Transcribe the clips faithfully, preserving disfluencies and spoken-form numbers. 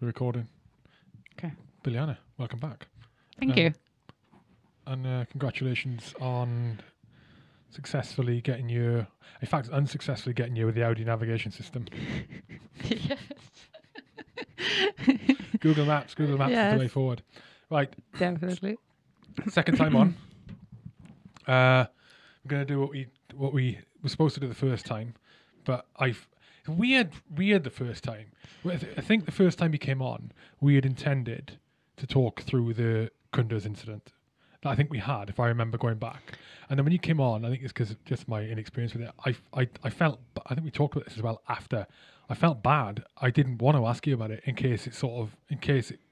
We're recording. Okay. Biljana, welcome back. Thank um, you. And uh, congratulations on successfully getting your, in fact, unsuccessfully getting you with the Audi navigation system. Yes. Google Maps, Google Maps Yes. is the way forward. Right, Definitely. second time on. Uh, we're going to do what we what we were supposed to do the first time, but I've weird weird the first time. I th- I think the first time you came on, we had intended to talk through the Kunduz incident. That I think we had, if I remember going back. And then when you came on, I think it's because just my inexperience with it. I, I I felt I think we talked about this as well after. I felt bad. I didn't want to ask you about it in case it sort of in case it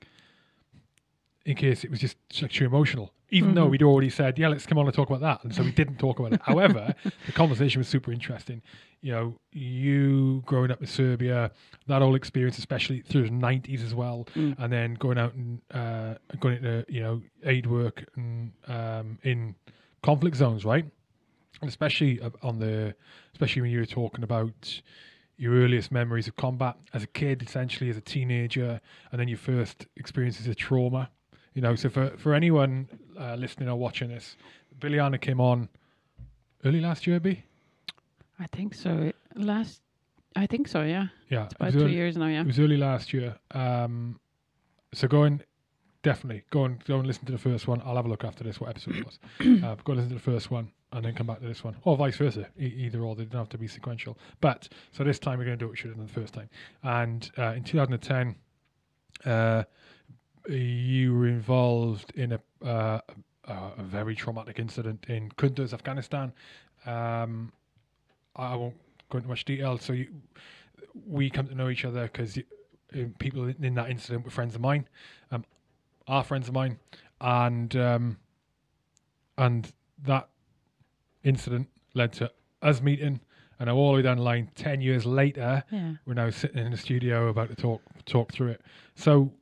in case it was just like too emotional. Even mm-hmm. though we'd already said, yeah, let's come on and talk about that. And so we didn't talk about it. However, the conversation was super interesting. You know, you growing up in Serbia, that whole experience, especially through the nineties as well, mm. and then going out and uh, going into, you know, aid work and um, in conflict zones, right? And especially on the, especially when you were talking about your earliest memories of combat as a kid, essentially as a teenager, and then your first experiences of trauma. You know, so for, for anyone uh, listening or watching this, Biljana came on early last year, B? I think so. Last, I think so, yeah. Yeah. It's about it two early, years now, yeah. It was early last year. Um, so go and, definitely, go and, go and listen to the first one. I'll have a look after this, what episode it was. uh, go and listen to the first one and then come back to this one. Or vice versa, e- either or. They don't have to be sequential. But, so this time we're going to do what we should have done the first time. And uh, in two thousand ten, uh, you were involved in a, uh, a, a very traumatic incident in Kunduz, Afghanistan. Um, I won't go into much detail. So you, we come to know each other because uh, people in, in that incident were friends of mine, um, are friends of mine, and um, and that incident led to us meeting. And now all the way down the line, ten years later, yeah. we're now sitting in the studio about to talk talk through it. So.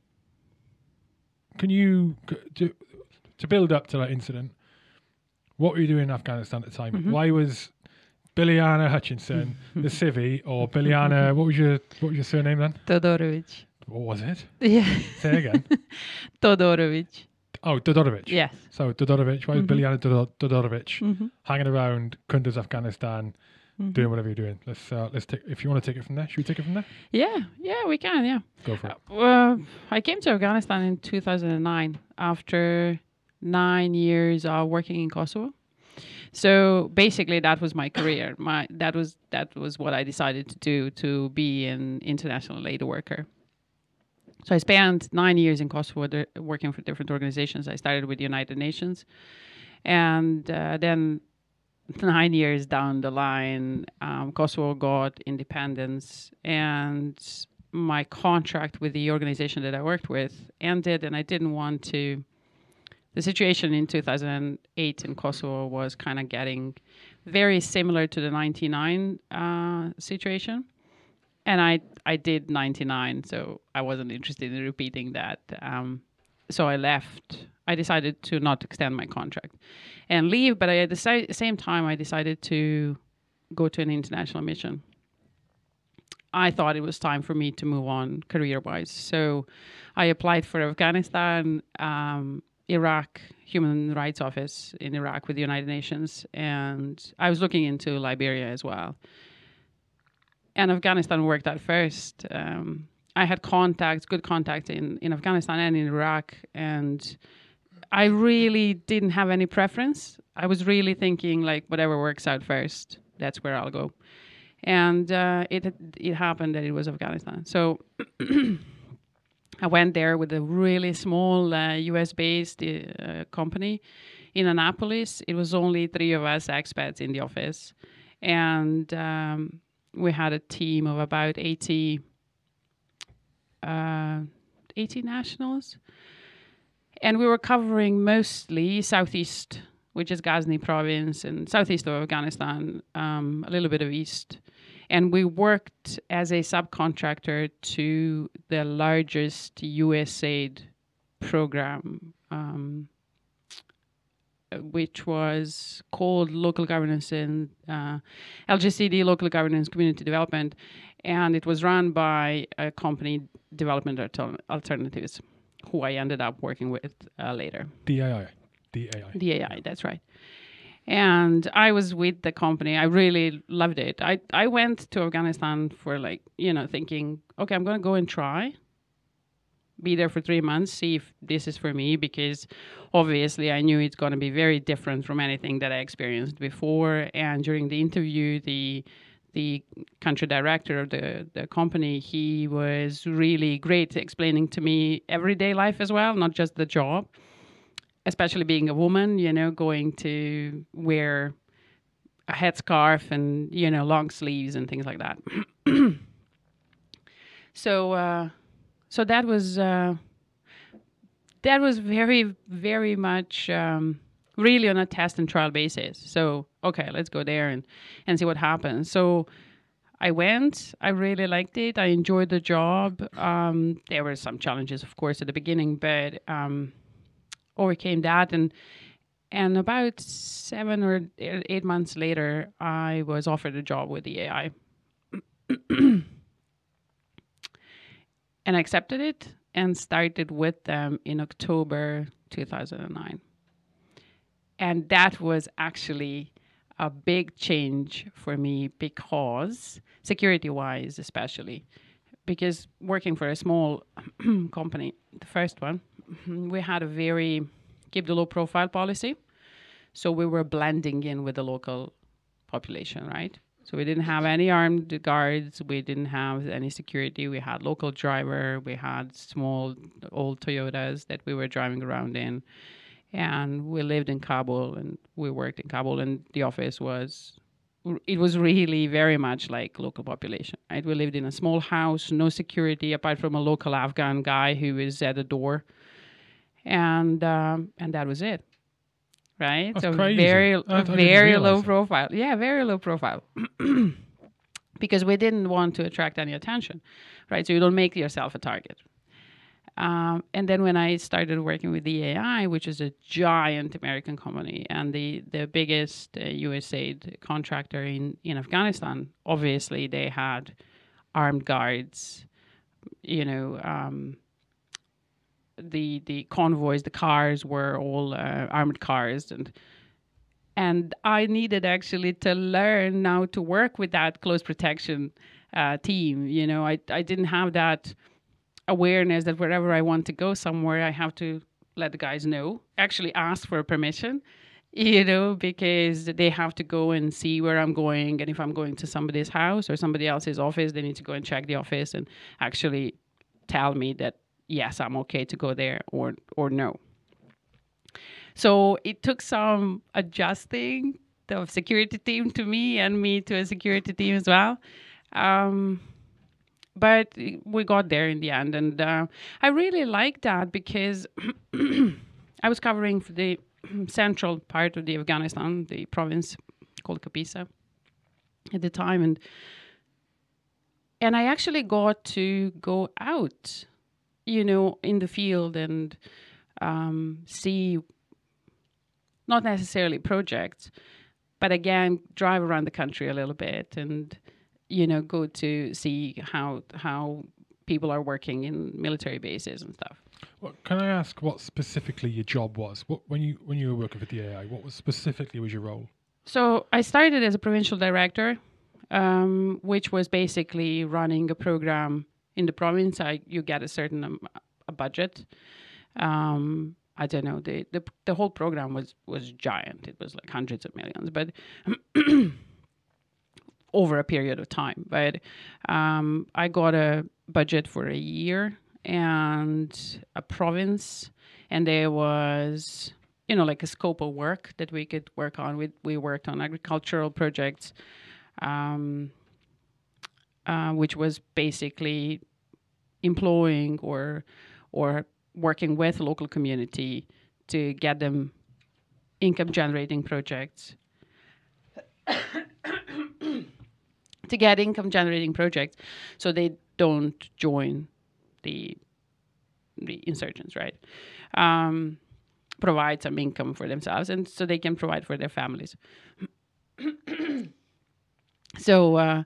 Can you, to, to build up to that incident, what were you doing in Afghanistan at the time? Mm-hmm. Why was Biljana Hutchinson the civvy, or Biljana, what was your what was your surname then? Todorovic. What was it? Yeah. Say it again. Todorovic. Oh, Todorovic. Yes. So Todorovic, why was mm-hmm. Biljana Todor- Todorovic mm-hmm. hanging around Kunduz, Afghanistan, mm-hmm. doing whatever you're doing? Let's uh, let's take. If you want to take it from there, should we take it from there? Yeah, yeah, we can. Yeah. Go for it. Uh, uh, I came to Afghanistan in two thousand nine after nine years of working in Kosovo. So basically, that was my career. My that was that was what I decided to do, to be an international aid worker. So I spent nine years in Kosovo de- working for different organizations. I started with the United Nations, and uh, then nine years down the line, um, Kosovo got independence, and my contract with the organization that I worked with ended, and I didn't want to. The situation in two thousand eight in Kosovo was kind of getting very similar to the ninety-nine uh, situation. And I, I did ninety-nine, so I wasn't interested in repeating that. Um, so I left. I decided to not extend my contract and leave, but I, at the si- same time, I decided to go to an international mission. I thought it was time for me to move on career-wise. So I applied for Afghanistan, um, Iraq, Human Rights Office in Iraq with the United Nations, and I was looking into Liberia as well. And Afghanistan worked out first. Um, I had contacts, good contacts in, in Afghanistan and in Iraq, and I really didn't have any preference. I was really thinking, like, whatever works out first, that's where I'll go. And uh, it it happened that it was Afghanistan. So I went there with a really small uh, U S-based uh, company in Annapolis. It was only three of us expats in the office. And um, we had a team of about eighty, uh, eighty nationals. And we were covering mostly southeast, which is Ghazni province, and southeast of Afghanistan, um, a little bit of east. And we worked as a subcontractor to the largest U S aid program, um, uh, which was called Local Governance and uh, L G C D, Local Governance Community Development, and it was run by a company, Development Alter- Alternatives, who I ended up working with uh, later. D A I. D A I. D A I, that's right. And I was with the company. I really loved it. I, I went to Afghanistan for like, you know, thinking, okay, I'm going to go and try. Be there for three months, see if this is for me, because obviously I knew it's going to be very different from anything that I experienced before. And during the interview, the the country director of the, the company, he was really great explaining to me everyday life as well, not just the job. Especially being a woman, you know, going to wear a headscarf and, you know, long sleeves and things like that. so, uh, so that was uh, that was very, very much um, really on a test and trial basis. So, okay, let's go there and, and see what happens. So I went. I really liked it. I enjoyed the job. Um, there were some challenges, of course, at the beginning, but... Um, overcame that, and and about seven or eight months later, I was offered a job with the A I, and I accepted it and started with them in October two thousand nine. And that was actually a big change for me because security-wise, especially because working for a small company, the first one. We had a very keep the low profile policy. So we were blending in with the local population, right? So we didn't have any armed guards. We didn't have any security. We had local driver. We had small old Toyotas that we were driving around in. And we lived in Kabul and we worked in Kabul, and the office was, it was really very much like local population, right? We lived in a small house, no security apart from a local Afghan guy who was at the door. And um, and that was it, right? That's so crazy. very, I, I very low that. profile. Yeah, very low profile, because we didn't want to attract any attention, right? So you don't make yourself a target. Um, and then when I started working with the A I, which is a giant American company and the the biggest uh, U S A I D contractor in in Afghanistan, obviously they had armed guards, you know. Um, the the convoys, the cars were all uh, armored cars, and and I needed actually to learn now to work with that close protection uh, team. You know, I I didn't have that awareness that wherever I want to go somewhere, I have to let the guys know, actually ask for permission, you know, because they have to go and see where I'm going, and if I'm going to somebody's house or somebody else's office, they need to go and check the office and actually tell me that yes, I'm okay to go there, or or no. So it took some adjusting the security team to me and me to a security team as well. Um, but we got there in the end. And uh, I really liked that because I was covering for the central part of the Afghanistan, the province called Kapisa at the time. And, and I actually got to go out, you know, in the field and um, see not necessarily projects, but again, drive around the country a little bit and, you know, go to see how how people are working in military bases and stuff. Well, can I ask what specifically your job was? What when you when you were working for the A I, what was specifically was your role? So I started as a provincial director, um, which was basically running a program in the province. I, you get a certain um, a budget. Um, I don't know. The, the the whole program was was giant. It was like hundreds of millions, but over a period of time. But um, I got a budget for a year and a province, and there was, you know, like a scope of work that we could work on. We we worked on agricultural projects, um, uh, which was basically employing or or working with local community to get them income generating projects. to get income generating projects so they don't join the the insurgents, right? Um, provide some income for themselves, and so they can provide for their families. so, uh,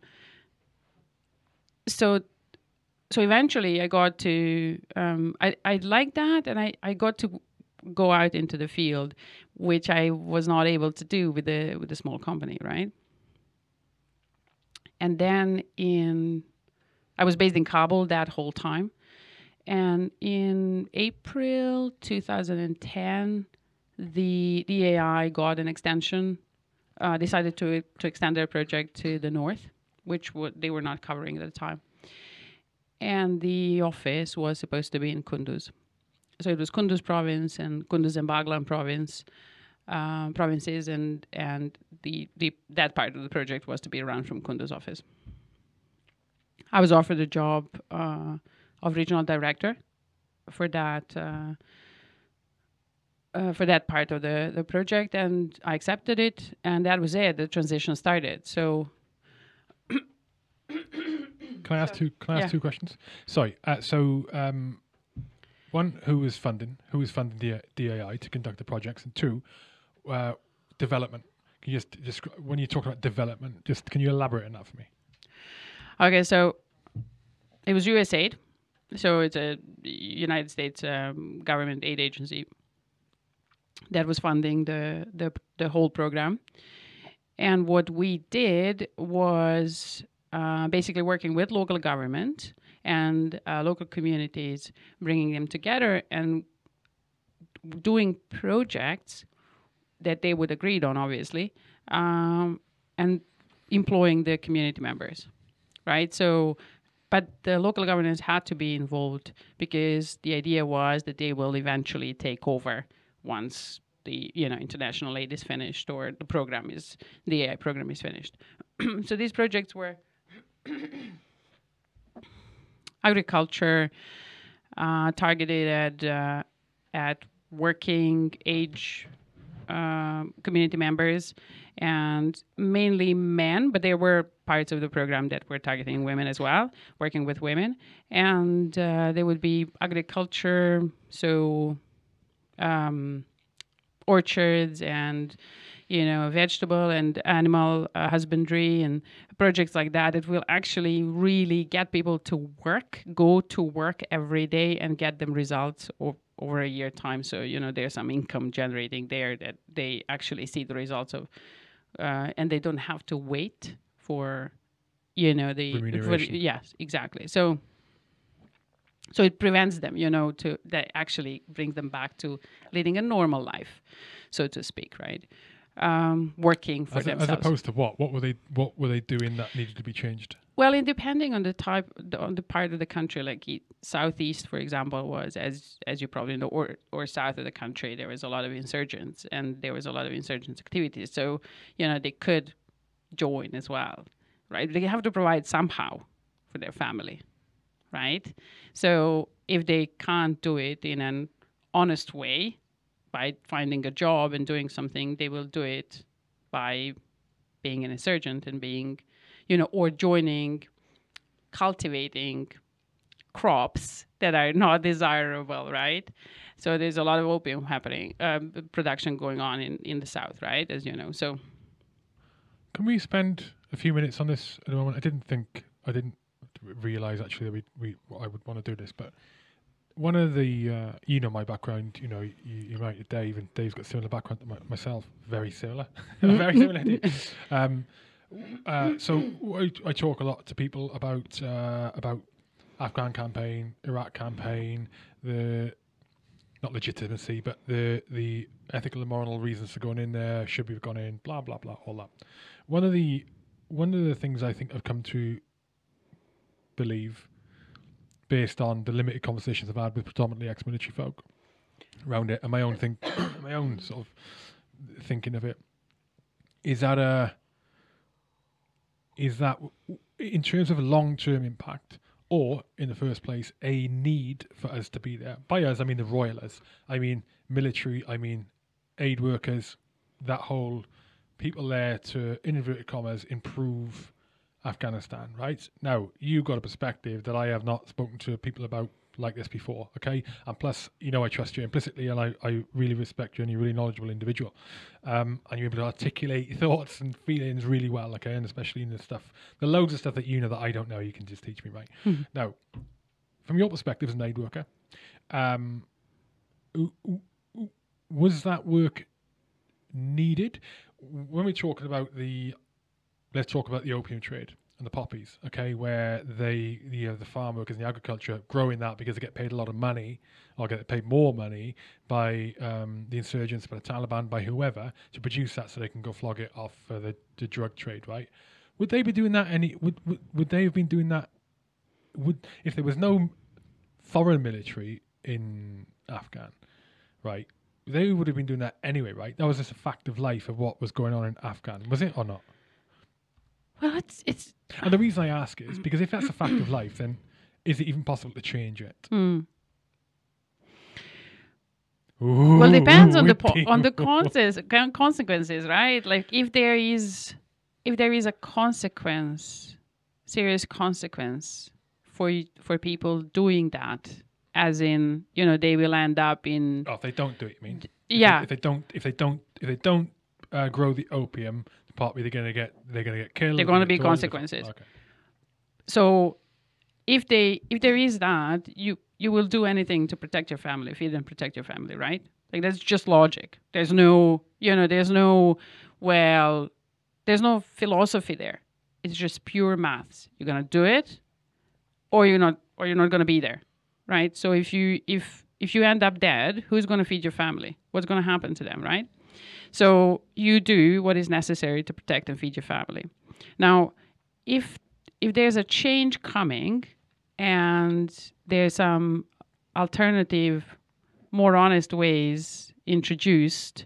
so, so eventually, I got to. Um, I I liked that, and I, I got to go out into the field, which I was not able to do with the with the small company, right? And then in, I was based in Kabul that whole time. And in April two thousand ten, the D A I got an extension, uh, decided to to extend their project to the north, which w- they were not covering at the time. And the office was supposed to be in Kunduz. So it was Kunduz province and Kunduz and Baghlan province, uh, provinces, and and the, the that part of the project was to be run from Kunduz office. I was offered a job uh, of regional director for that uh, uh, for that part of the, the project, and I accepted it, and that was it. The transition started. So, Can I ask two? Can I ask Yeah. two questions? Sorry. Uh, so, um, one, who was funding? Who was funding the D A I to conduct the projects? And two, uh, development. Can you just just when you talk about development, just can you elaborate on that for me? okay, so it was U S A I D. So it's a United States um, government aid agency that was funding the, the the whole program. And what we did was uh, basically working with local government and uh, local communities, bringing them together and doing projects that they would agreed on, obviously, um, and employing the community members, right? So, but the local governments had to be involved because the idea was that they will eventually take over once the you know international aid is finished or the program is the A I program is finished. So these projects were agriculture, uh, targeted at uh, at working age um, community members, and mainly men, but there were parts of the program that were targeting women as well, working with women. And uh, there would be agriculture, so um, orchards and, you know, vegetable and animal uh, husbandry and projects like that. It will actually really get people to work, go to work every day and get them results o- over a year time. So, you know, there's some income generating there that they actually see the results of, uh, and they don't have to wait for, you know, the, for, Remuneration. yes, exactly. So, so it prevents them, you know, to, that actually brings them back to leading a normal life, so to speak, right? Um, working for As, a- as themselves. opposed to what? What were they? What were they doing that needed to be changed? Well, it depending on the type, the, on the part of the country, like e- southeast, for example, was as as you probably know, or or south of the country, there was a lot of insurgents, and there was a lot of insurgents activities. So, you know, they could join as well, right? They have to provide somehow for their family, right? So if they can't do it in an honest way by finding a job and doing something, they will do it by being an insurgent and being, you know, or joining, cultivating crops that are not desirable, right? So there's a lot of opium happening, um, production going on in, in the south, right? As you know. So Can we spend a few minutes on this at the moment? I didn't think, I didn't realize actually that we, we I would want to do this, but one of the, uh, you know, my background, you know, you, you might with Dave, and Dave's got similar background to my, myself, very similar, very similar. indeed. Um, uh, so I, I talk a lot to people about uh, about Afghan campaign, Iraq campaign, the not legitimacy, but the the ethical and moral reasons for going in there. Should we have gone in? Blah blah blah. All that. One of the one of the things I think I've come to believe, based on the limited conversations I've had with predominantly ex-military folk around it, and my own think, my own sort of thinking of it, is that a is that in terms of long-term impact, or in the first place, a need for us to be there. By us, I mean the royalists. I mean military. I mean aid workers. That whole people there to, in inverted commas, improve Afghanistan. Right now, you got a perspective that I have not spoken to people about like this before, okay? And plus, you know, I trust you implicitly, and I, I really respect you, and you're a really knowledgeable individual. Um, and you're able to articulate your thoughts and feelings really well, okay? And especially in the stuff, the loads of stuff that you know that I don't know, you can just teach me, right? Mhm. Now, from your perspective as an aid worker, um, w- w- was that work needed? When we're talking about the, let's talk about the opium trade and the poppies, okay, where they, you know, the farm workers and the agriculture growing that because they get paid a lot of money or get paid more money by um, the insurgents, by the Taliban, by whoever, to produce that so they can go flog it off for the, the drug trade, right? Would they be doing that any, would, would, would they have been doing that, would, if there was no foreign military in Afghan, right, they would have been doing that anyway, right? That was just a fact of life of what was going on in Afghan, was it or not? Well, it's it's. And the reason I ask is because if that's a fact of life, then is it even possible to change it? Mm. Ooh, Well, depends on the whippy. po- on the consequences, con- consequences, right? Like if there is if there is a consequence, serious consequence for y- for people doing that, as in, you know, they will end up in Oh, if they don't do it, you mean? If yeah. They, if they don't, if they don't, if they don't uh, grow the opium, the poppy, they're gonna get, they're gonna get killed. There are gonna they're be gonna- consequences. Okay. So if they if there is that, you you will do anything to protect your family, feed and protect your family, right? Like that's just logic. There's no, you know, there's no, well, there's no philosophy there. It's just pure maths. You're gonna do it, or you're not, or you're not gonna be there, right? So if you if if you end up dead, who's gonna feed your family? What's gonna happen to them, right? So you do what is necessary to protect and feed your family. Now, if if there's a change coming and there's some alternative, more honest ways introduced,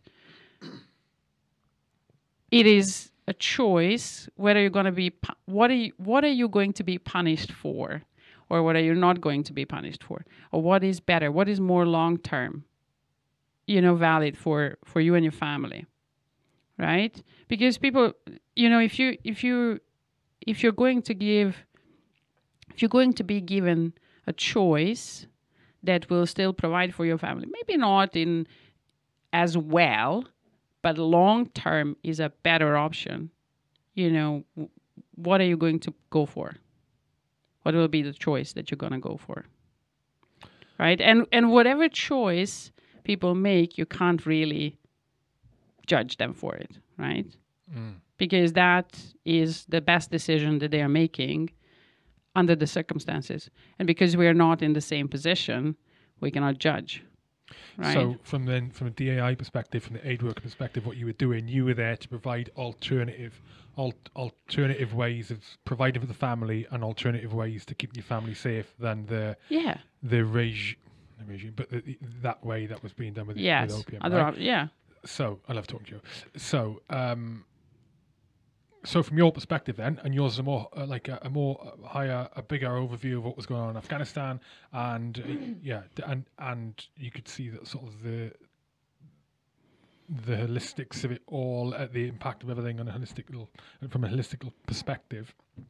it is a choice whether you're going to be pu- what are you, what are you going to be punished for, or what are you not going to be punished for, or what is better, what is more long term, you know, valid for for you and your family, right? Because people, you know, if you if you if you're going to give if you're going to be given a choice that will still provide for your family, maybe not in as well, but long term is a better option, you know, w- what are you going to go for? What will be the choice that you're going to go for? Right? And and whatever choice people make, you can't really judge them for it, right? Mm. Because that is the best decision that they are making under the circumstances. And because we are not in the same position, we cannot judge. Right? So from then, from a D A I perspective, from the aid worker perspective, what you were doing, you were there to provide alternative, al- alternative ways of providing for the family and alternative ways to keep your family safe than the yeah. the regime, the regime, but the, the- that way that was being done with, Yes. with opium. Other Right? op- yeah. So I love talking to you. So, um, so from your perspective, then, and yours is a more uh, like a, a more uh, higher, a bigger overview of what was going on in Afghanistan, and uh, yeah, d- and and you could see that sort of the the holistics of it all, uh, the impact of everything on a holistic, from a holistic perspective.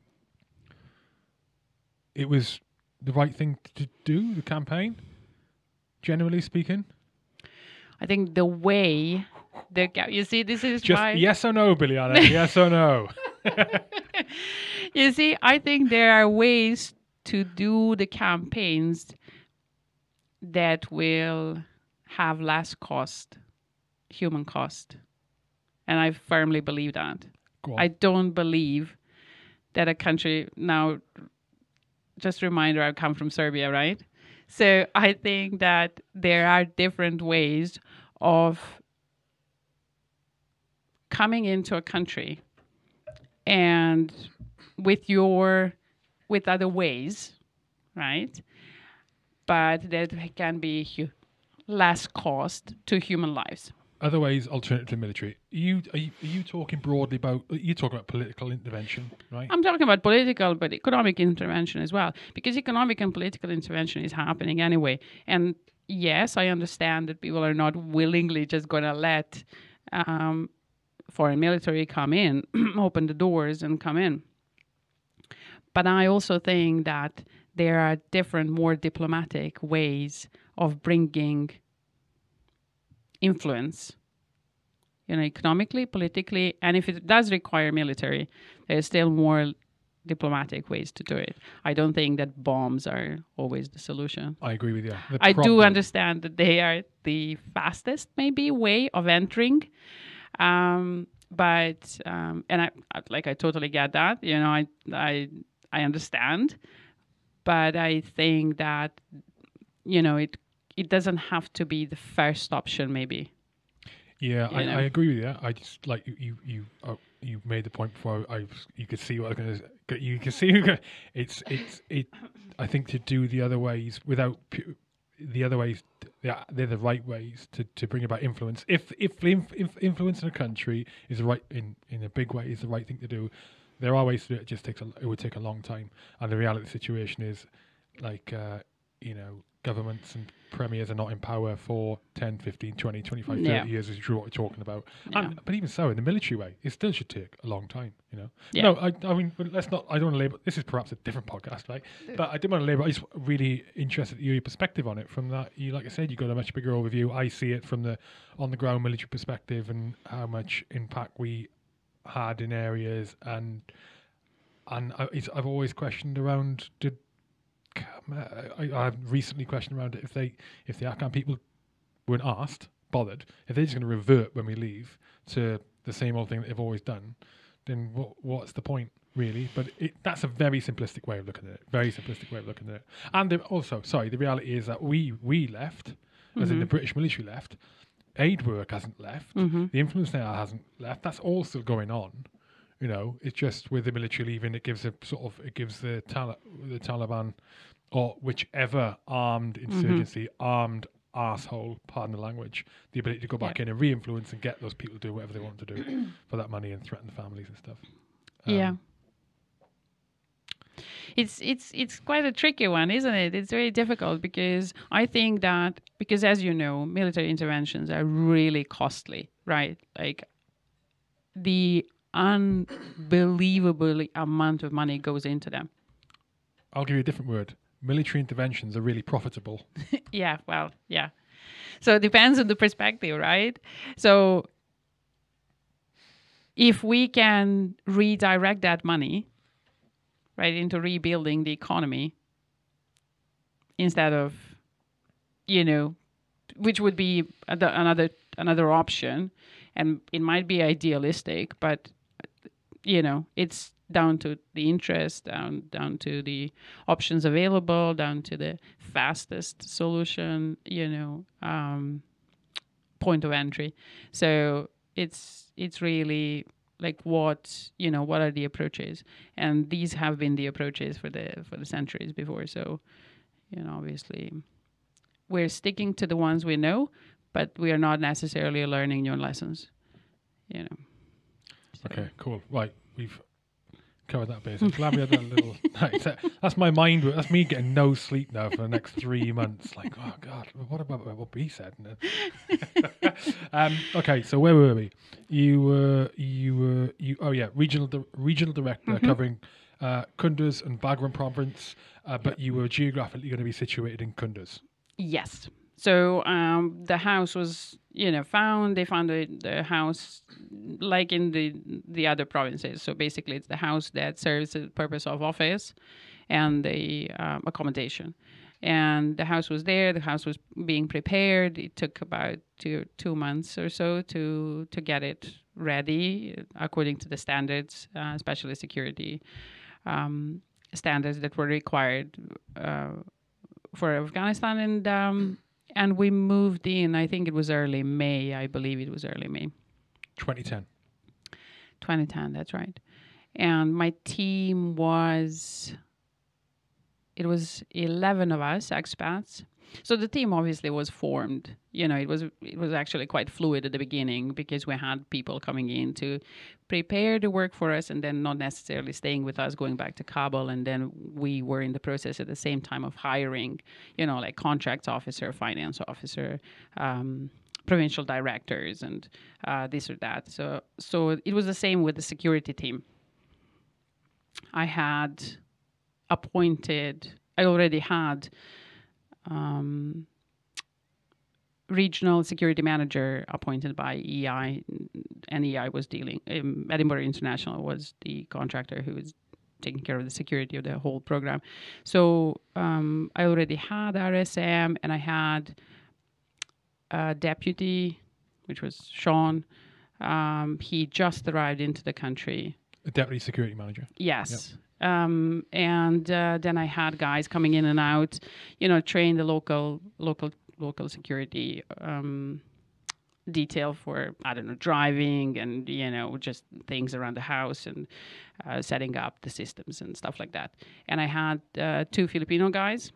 It was the right thing to do. The campaign, generally speaking. I think the way the ca- you see this is Just why yes or no, Biljana. Yes or no. you see, I think there are ways to do the campaigns that will have less cost, human cost. And I firmly believe that. Go on. I don't believe that a country now, just a reminder, I come from Serbia, right? So I think that there are different ways of coming into a country and with your, with other ways, right? But that can be hu- less cost to human lives. Other ways, alternative to military. Are you, are you are you talking broadly about? You're talking about political intervention, right? I'm talking about political, but economic intervention as well, because economic and political intervention is happening anyway. And yes, I understand that people are not willingly just going to let um, foreign military come in, open the doors and come in. But I also think that there are different, more diplomatic ways of bringing influence, you know, economically, politically, and if it does require military, there's still more diplomatic ways to do it. I don't think that bombs are always the solution. I agree with you. The I do problem- understand that they are the fastest, maybe, way of entering. Um, but um, and I I- like I totally get that. You know, I I I understand, but I think that you know it it doesn't have to be the first option. Maybe. Yeah, you I, know. I agree with you. I just like you you you, uh, you made the point before. I was- you could see what I was going to. You can see it's it's it. I think to do the other ways without pu- the other ways, yeah, they're the right ways to, to bring about influence. If if, inf, if influence in a country is the right in, in a big way is the right thing to do, there are ways to do it. It just takes a, it would take a long time. And the reality of the situation is, like uh, you know, governments and premiers are not in power for ten, fifteen, twenty, twenty-five, thirty Yeah. years, as you're talking about. Yeah. And, but even so, in the military way, it still should take a long time, you know. Yeah. No, I, I mean, but let's not. I don't want to label. This is perhaps a different podcast, right? But I did want to label. I was really interested in your perspective on it. From that, you like I said, you got a much bigger overview. I see it from the on the ground military perspective and how much impact we had in areas, and and I, it's, I've always questioned around. Did I, I've recently questioned around it if they if the Afghan people weren't asked, bothered, if they're just going to revert when we leave to the same old thing that they've always done, then what what's the point, really? But it, that's a very simplistic way of looking at it. Very simplistic way of looking at it. And the, also, sorry, the reality is that we we left, mm-hmm. as in the British military left. Aid work hasn't left. Mm-hmm. The influence there hasn't left. That's all still going on. You know, it's just with the military leaving, it gives a sort of it gives the Tal- the Taliban or whichever armed insurgency, mm-hmm. armed arsehole, pardon the language, the ability to go back yeah. in and re-influence and get those people to do whatever they want to do for that money and threaten the families and stuff. Um, yeah. It's it's it's quite a tricky one, isn't it? It's very difficult because I think that because as you know, military interventions are really costly, right? Like the unbelievably amount of money goes into them. I'll give you a different word. Military interventions are really profitable. yeah, well, yeah. So it depends on the perspective, right? So if we can redirect that money, right, into rebuilding the economy instead of, you know, which would be another another option, and it might be idealistic, but you know, it's down to the interest, down down to the options available, down to the fastest solution, you know, um, point of entry. So it's it's really like what you know what are the approaches, and these have been the approaches for the for the centuries before. So you know, obviously, we're sticking to the ones we know, but we are not necessarily learning new lessons. You know. So. Okay, cool. Right, we've covered that base. I'm glad we had that little. That's my mind. That's me getting no sleep now for the next three months. Like, oh god, what about what B said? um, okay, so where were we? You were, you were, you. Oh yeah, regional di- regional director Mm-hmm. covering uh, Kunduz and Bagram province, uh, but you were geographically going to be situated in Kunduz. Yes. So um, the house was, you know, found. They found the, the house like in the the other provinces. So basically, it's the house that serves the purpose of office and the um, accommodation. And the house was there. The house was being prepared. It took about two two months or so to to get it ready according to the standards, uh, especially security um, standards that were required uh, for Afghanistan. And um, And we moved in, I think it was early May. I believe it was early May. twenty ten. twenty ten, that's right. And my team was, it was eleven of us, expats. So the team obviously was formed. You know, it was it was actually quite fluid at the beginning because we had people coming in to prepare the work for us and then not necessarily staying with us, going back to Kabul. And then we were in the process at the same time of hiring, you know, like contracts officer, finance officer, um, provincial directors, and uh, this or that. So, so it was the same with the security team. I had appointed I already had um, regional security manager appointed by E I, and E I was dealing. Um, Edinburgh International was the contractor who was taking care of the security of the whole program. So um, I already had R S M, and I had a deputy, which was Shaun. Um, he just arrived into the country. A deputy security manager. Yes. Yep. Um, and uh, then I had guys coming in and out, you know, train the local local local security um, detail for, I don't know, driving and, you know, just things around the house and uh, setting up the systems and stuff like that. And I had uh, two Filipino guys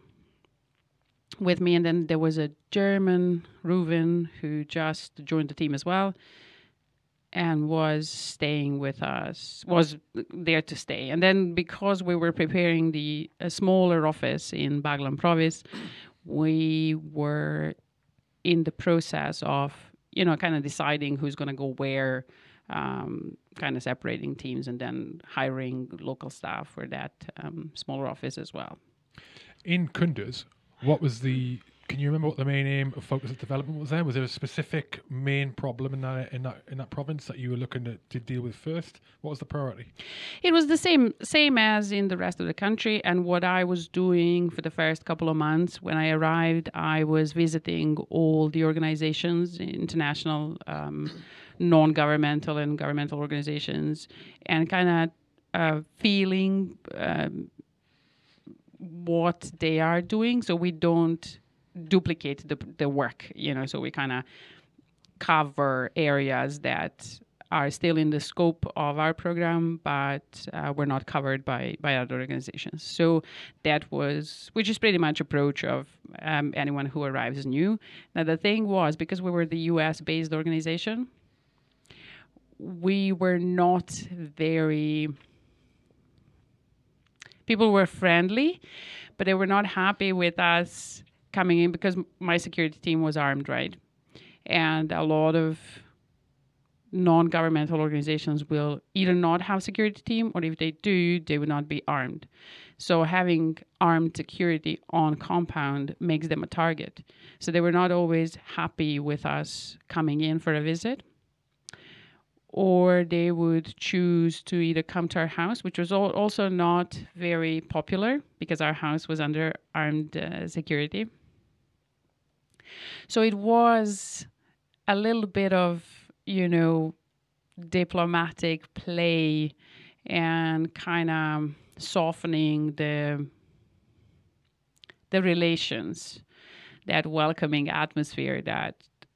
with me, and then there was a German, Ruven, who just joined the team as well and was staying with us, was there to stay. And then because we were preparing the a smaller office in Baghlan province, we were in the process of, you know, kind of deciding who's going to go where, um, kind of separating teams and then hiring local staff for that um, smaller office as well. In Kunduz, what was the, can you remember what the main aim of focus of development was there? Was there a specific main problem in that in that in that province that you were looking to, to deal with first? What was the priority? It was the same same as in the rest of the country. And what I was doing for the first couple of months when I arrived, I was visiting all the organizations, international, um, non-governmental and governmental organizations, and kind of uh, feeling um, what they are doing, so we don't duplicate the the work, you know, so we kind of cover areas that are still in the scope of our program, but uh, were not covered by, by other organizations. So that was, which is pretty much approach of um, anyone who arrives new. Now the thing was, because we were the U S-based organization, we were not very, people were friendly, but they were not happy with us coming in because my security team was armed, right? And a lot of non-governmental organizations will either not have security team, or if they do, they would not be armed. So having armed security on compound makes them a target. So they were not always happy with us coming in for a visit, or they would choose to either come to our house, which was al- also not very popular because our house was under armed uh, security. So it was a little bit of, you know, diplomatic play and kind of softening the the relations, that welcoming atmosphere that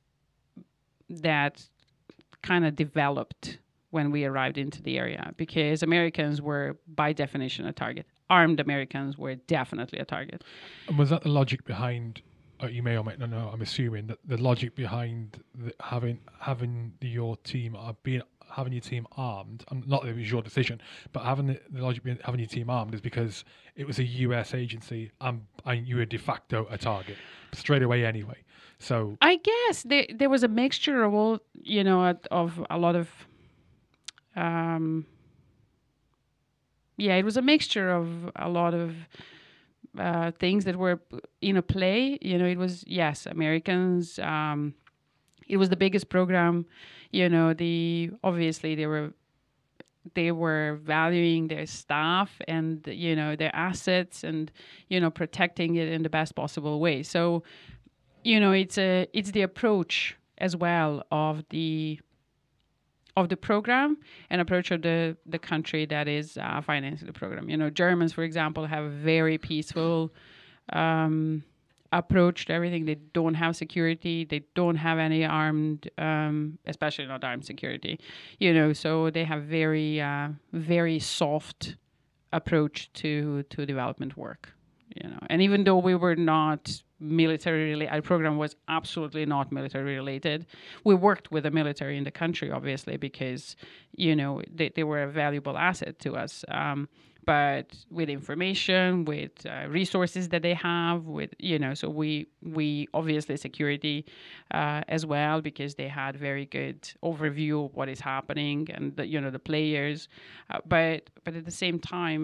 that kind of developed when we arrived into the area, because Americans were by definition a target. Armed Americans were definitely a target. And was that the logic behind? Uh, you may or may not know. I'm assuming that the logic behind the, having having your team uh, being having your team armed, and not that it was your decision, but having the, the logic behind having your team armed is because it was a U S agency and, and you were de facto a target straight away anyway. So I guess there there was a mixture of all, you know, of a lot of, um, yeah, it was a mixture of a lot of. Uh, things that were in a play, you know, it was, yes, Americans, um, it was the biggest program, you know, the, obviously they were, they were valuing their staff and, you know, their assets and, you know, protecting it in the best possible way. So, you know, it's a, it's the approach as well of the, of the program and approach of the, the country that is uh, financing the program. You know, Germans, for example, have a very peaceful um, approach to everything. They don't have security. They don't have any armed, um, especially not armed security. You know, so they have very, uh, very soft approach to, to development work. You know, and even though we were not military related, our program was absolutely not military related. We worked with the military in the country, obviously, because, you know, they, they were a valuable asset to us. Um, but with information, with uh, resources that they have, with, you know, so we, we obviously security uh, as well, because they had very good overview of what is happening and, the, you know, the players. Uh, but, but at the same time,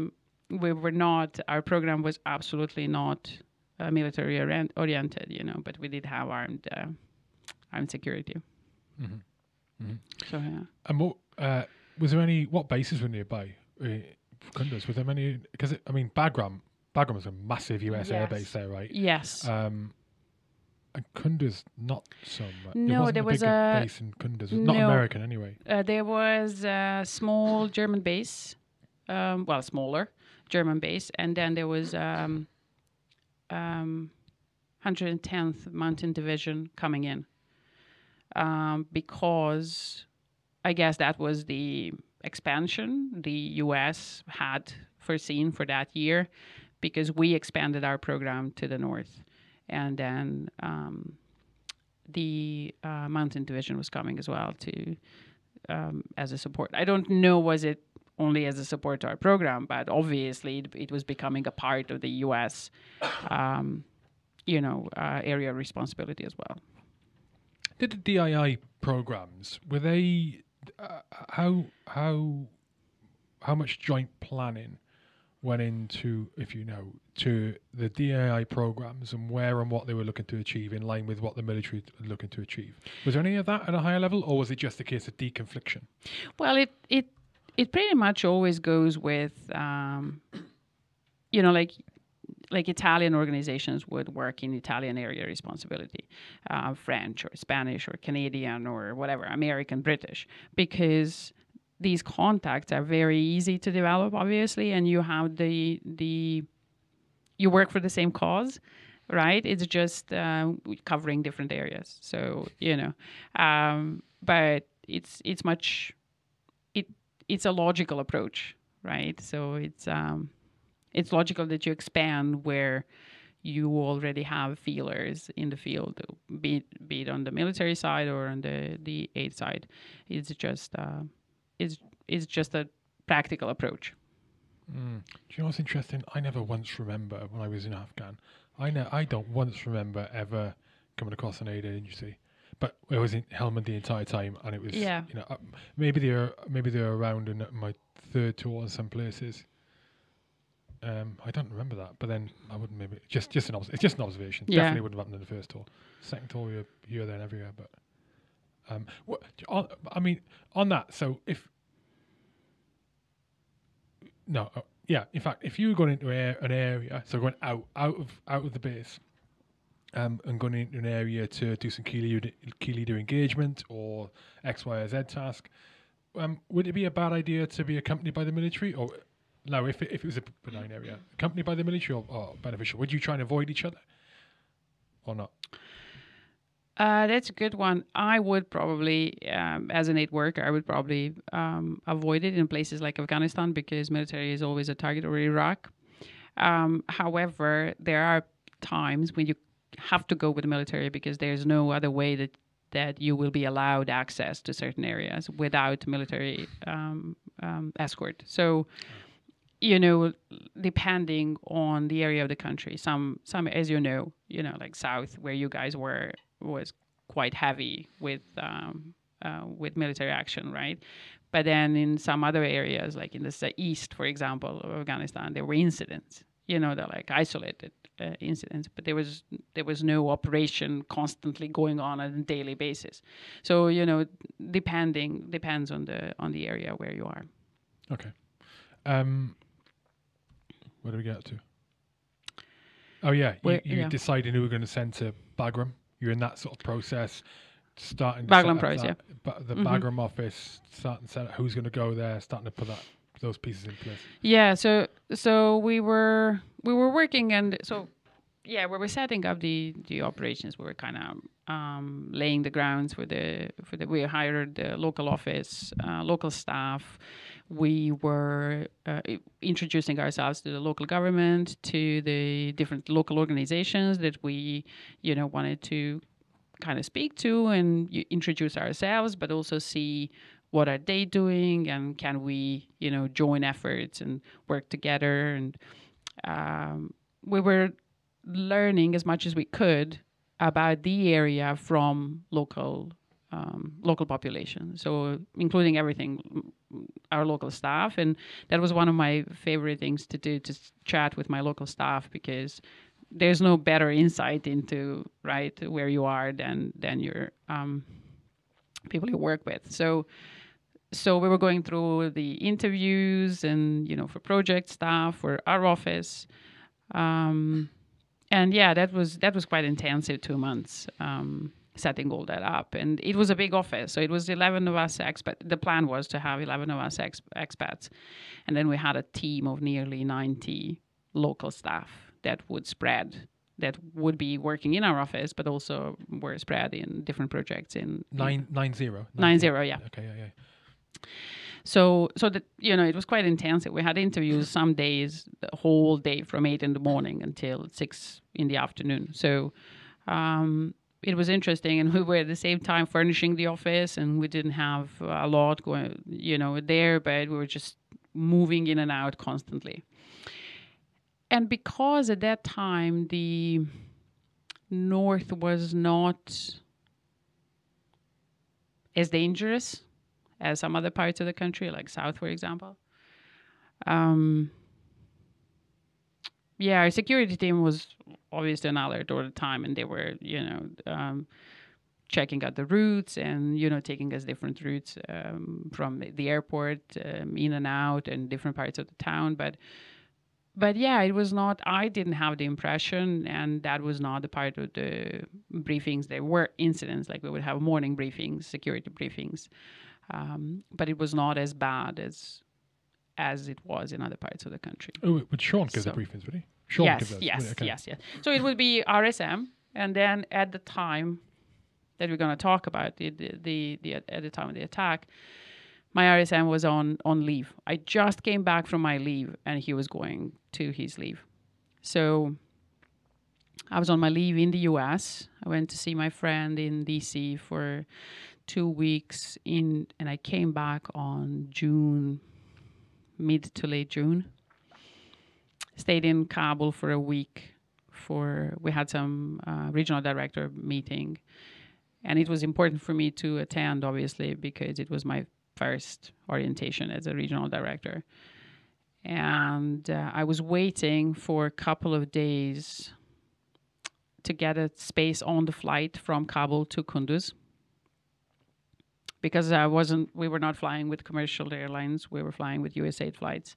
we were not. Our program was absolutely not uh, military orient- oriented, you know, but we did have armed uh, armed security. Mm-hmm. Mm-hmm. So yeah. And what uh, was there any? What bases were nearby? Uh, Kunduz, was there many? Because I mean, Bagram, Bagram was a massive U S Yes. airbase there, right? Yes. Um, and Kunduz, not so much. No, there wasn't there a was big a- base in Kunduz. Not no. American, anyway. Uh, there was a small German base, um, well, smaller German base, and then there was um, um, one hundred tenth Mountain Division coming in, um, because I guess that was the expansion the U S had foreseen for that year, because we expanded our program to the north, and then um, the uh, Mountain Division was coming as well to um, as a support. I don't know, was it only as a support to our program, but obviously it, it was becoming a part of the U S, um, you know, uh, area of responsibility as well. Did the D I I programs, were they uh, how how how much joint planning went into, if you know, to the D I I programs, and where and what they were looking to achieve in line with what the military were looking to achieve? Was there any of that at a higher level, or was it just a case of deconfliction? Well, it it it pretty much always goes with, um, you know, like like Italian organizations would work in Italian area responsibility, uh, French or Spanish or Canadian or whatever, American, British, because these contacts are very easy to develop, obviously, and you have the the you work for the same cause, right? It's just uh, covering different areas. So you know, um, but it's it's much it it's a logical approach, right? So it's um, it's logical that you expand where you already have feelers in the field, be it, be it on the military side or on the the aid side. It's just uh, it's it's just a practical approach. Mm. Do you know what's interesting? I never once remember when I was in Afghan. I know I don't once remember ever coming across an aid agency, but I was in Helmand the entire time, and it was Yeah. you know uh, maybe they're maybe they're around in my third tour in some places. Um, I don't remember that, but then I wouldn't maybe just just an obs- it's just an observation. Yeah. Definitely wouldn't have happened in the first tour. Second tour, you're here, there, and everywhere. But um, what, on, I mean, on that. So if no, uh, yeah. In fact, if you were going into a, an area, so going out out of out of the base, um, and going into an area to do some key leader, key leader engagement or X, Y, or Z task, um, would it be a bad idea to be accompanied by the military, or no, if it, if it was a benign area, accompanied by the military or, or beneficial, would you try and avoid each other or not? Uh, that's a good one. I would probably, um, as an aid worker, I would probably um, avoid it in places like Afghanistan, because military is always a target, or Iraq. Um, however, there are times when you have to go with the military because there's no other way that, that you will be allowed access to certain areas without military um, um, escort. So, you know, depending on the area of the country, some, some, as you know, you know, like South, where you guys were, was quite heavy with um, uh, with military action, right? But then in some other areas, like in the s- east, for example, of Afghanistan, there were incidents. You know, they're like isolated uh, incidents, but there was there was no operation constantly going on on a daily basis. So you know, depending depends on the on the area where you are. Okay. Um, where do we get to? Oh yeah, you, Where- you yeah. decided who we're going to send to Bagram. You're in that sort of process, starting to Bagram set up process, that, ba- the Mhm. Bagram office, starting to set up who's going to go there, starting to put that those pieces in place. Yeah, so so we were we were working, and so yeah, we were setting up the the operations. We were kind of um, laying the grounds for the for the. We hired the local office, uh, local staff. We were uh, i- introducing ourselves to the local government, to the different local organizations that we, you know, wanted to kind of speak to and y- introduce ourselves, but also see what are they doing and can we, you know, join efforts and work together. And um, we were learning as much as we could about the area from local um, local population, so including everything, our local staff. And that was one of my favorite things to do, to chat with my local staff, because there's no better insight into, right, where you are than than your um, people you work with. So so we were going through the interviews, and you know, for project staff for our office, um, and yeah, that was that was quite intensive two months. Um, setting all that up, and it was a big office, so it was eleven of us expat. The plan was to have eleven of us ex- expats, and then we had a team of nearly ninety local staff that would spread, that would be working in our office, but also were spread in different projects in Nine nine zero. nine zero, yeah. Okay, yeah, yeah. So, so that, you know, it was quite intensive. We had interviews some days, the whole day from eight in the morning until six in the afternoon. So, um, it was interesting, and we were at the same time furnishing the office, and we didn't have a lot going, you know, there, but we were just moving in and out constantly. And because at that time the north was not as dangerous as some other parts of the country, like south, for example, um, yeah, our security team was obviously on alert all the time, and they were, you know, um, checking out the routes, and, you know, taking us different routes um, from the airport um, in and out and different parts of the town. But, but yeah, it was not, I didn't have the impression, and that was not the part of the briefings. There were incidents, like we would have morning briefings, security briefings, um, but it was not as bad as as it was in other parts of the country. Oh, would Shaun give So- the briefings, would he? Shaun yes, give those. yes, Okay. yes, yes. So it would be R S M, and then at the time that we're going to talk about the, the, the, the at the time of the attack, my R S M was on on leave. I just came back from my leave, and he was going to his leave. So I was on my leave in the U S. I went to see my friend in D C for two weeks in, and I came back on June, mid to late June. Stayed in Kabul for a week. For we had some uh, regional director meeting, and it was important for me to attend, obviously, because it was my first orientation as a regional director. And uh, I was waiting for a couple of days to get a space on the flight from Kabul to Kunduz, because I wasn't. We were not flying with commercial airlines. We were flying with U S A flights.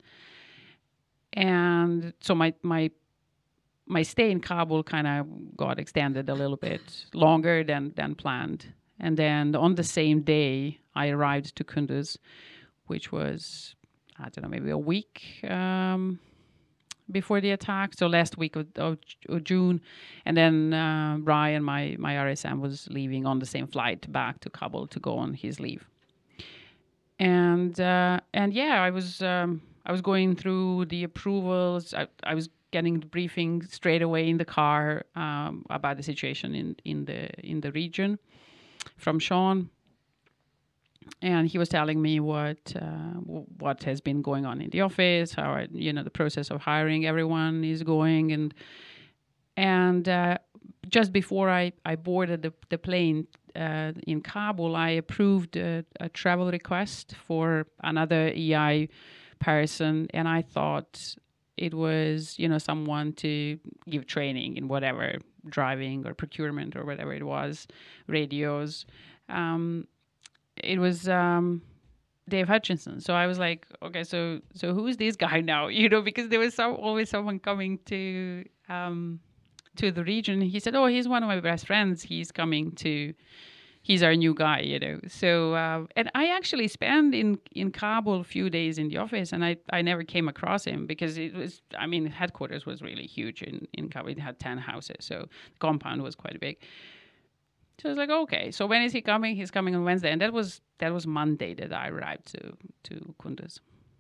And so my my my stay in Kabul kind of got extended a little bit longer than than planned. And then on the same day, I arrived to Kunduz, which was, I don't know, maybe a week um, before the attack. So last week of, of, of June. And then uh, Ryan, my, my R S M, was leaving on the same flight back to Kabul to go on his leave. And uh, and yeah, I was um, I was going through the approvals. I, I was getting the briefing straight away in the car um, about the situation in, in the in the region from Shaun, and he was telling me what uh, w- what has been going on in the office, how I, you know, the process of hiring everyone is going, and and uh, just before I, I boarded the, the plane uh, in Kabul, I approved a, a travel request for another E I person, and I thought it was, you know, someone to give training in whatever, driving or procurement or whatever it was, radios. Um, it was um, Dave Hutchinson. So I was like, okay, so so who's this guy now? You know, because there was some, always someone coming to um, to the region. He said, oh, he's one of my best friends. He's coming to. He's our new guy, you know. So, uh, and I actually spent in, in Kabul a few days in the office, and I, I never came across him because it was, I mean, headquarters was really huge in, in Kabul. It had ten houses, so the compound was quite big. So I was like, okay, so when is he coming? He's coming on Wednesday. And that was that was Monday that I arrived to, to Kunduz.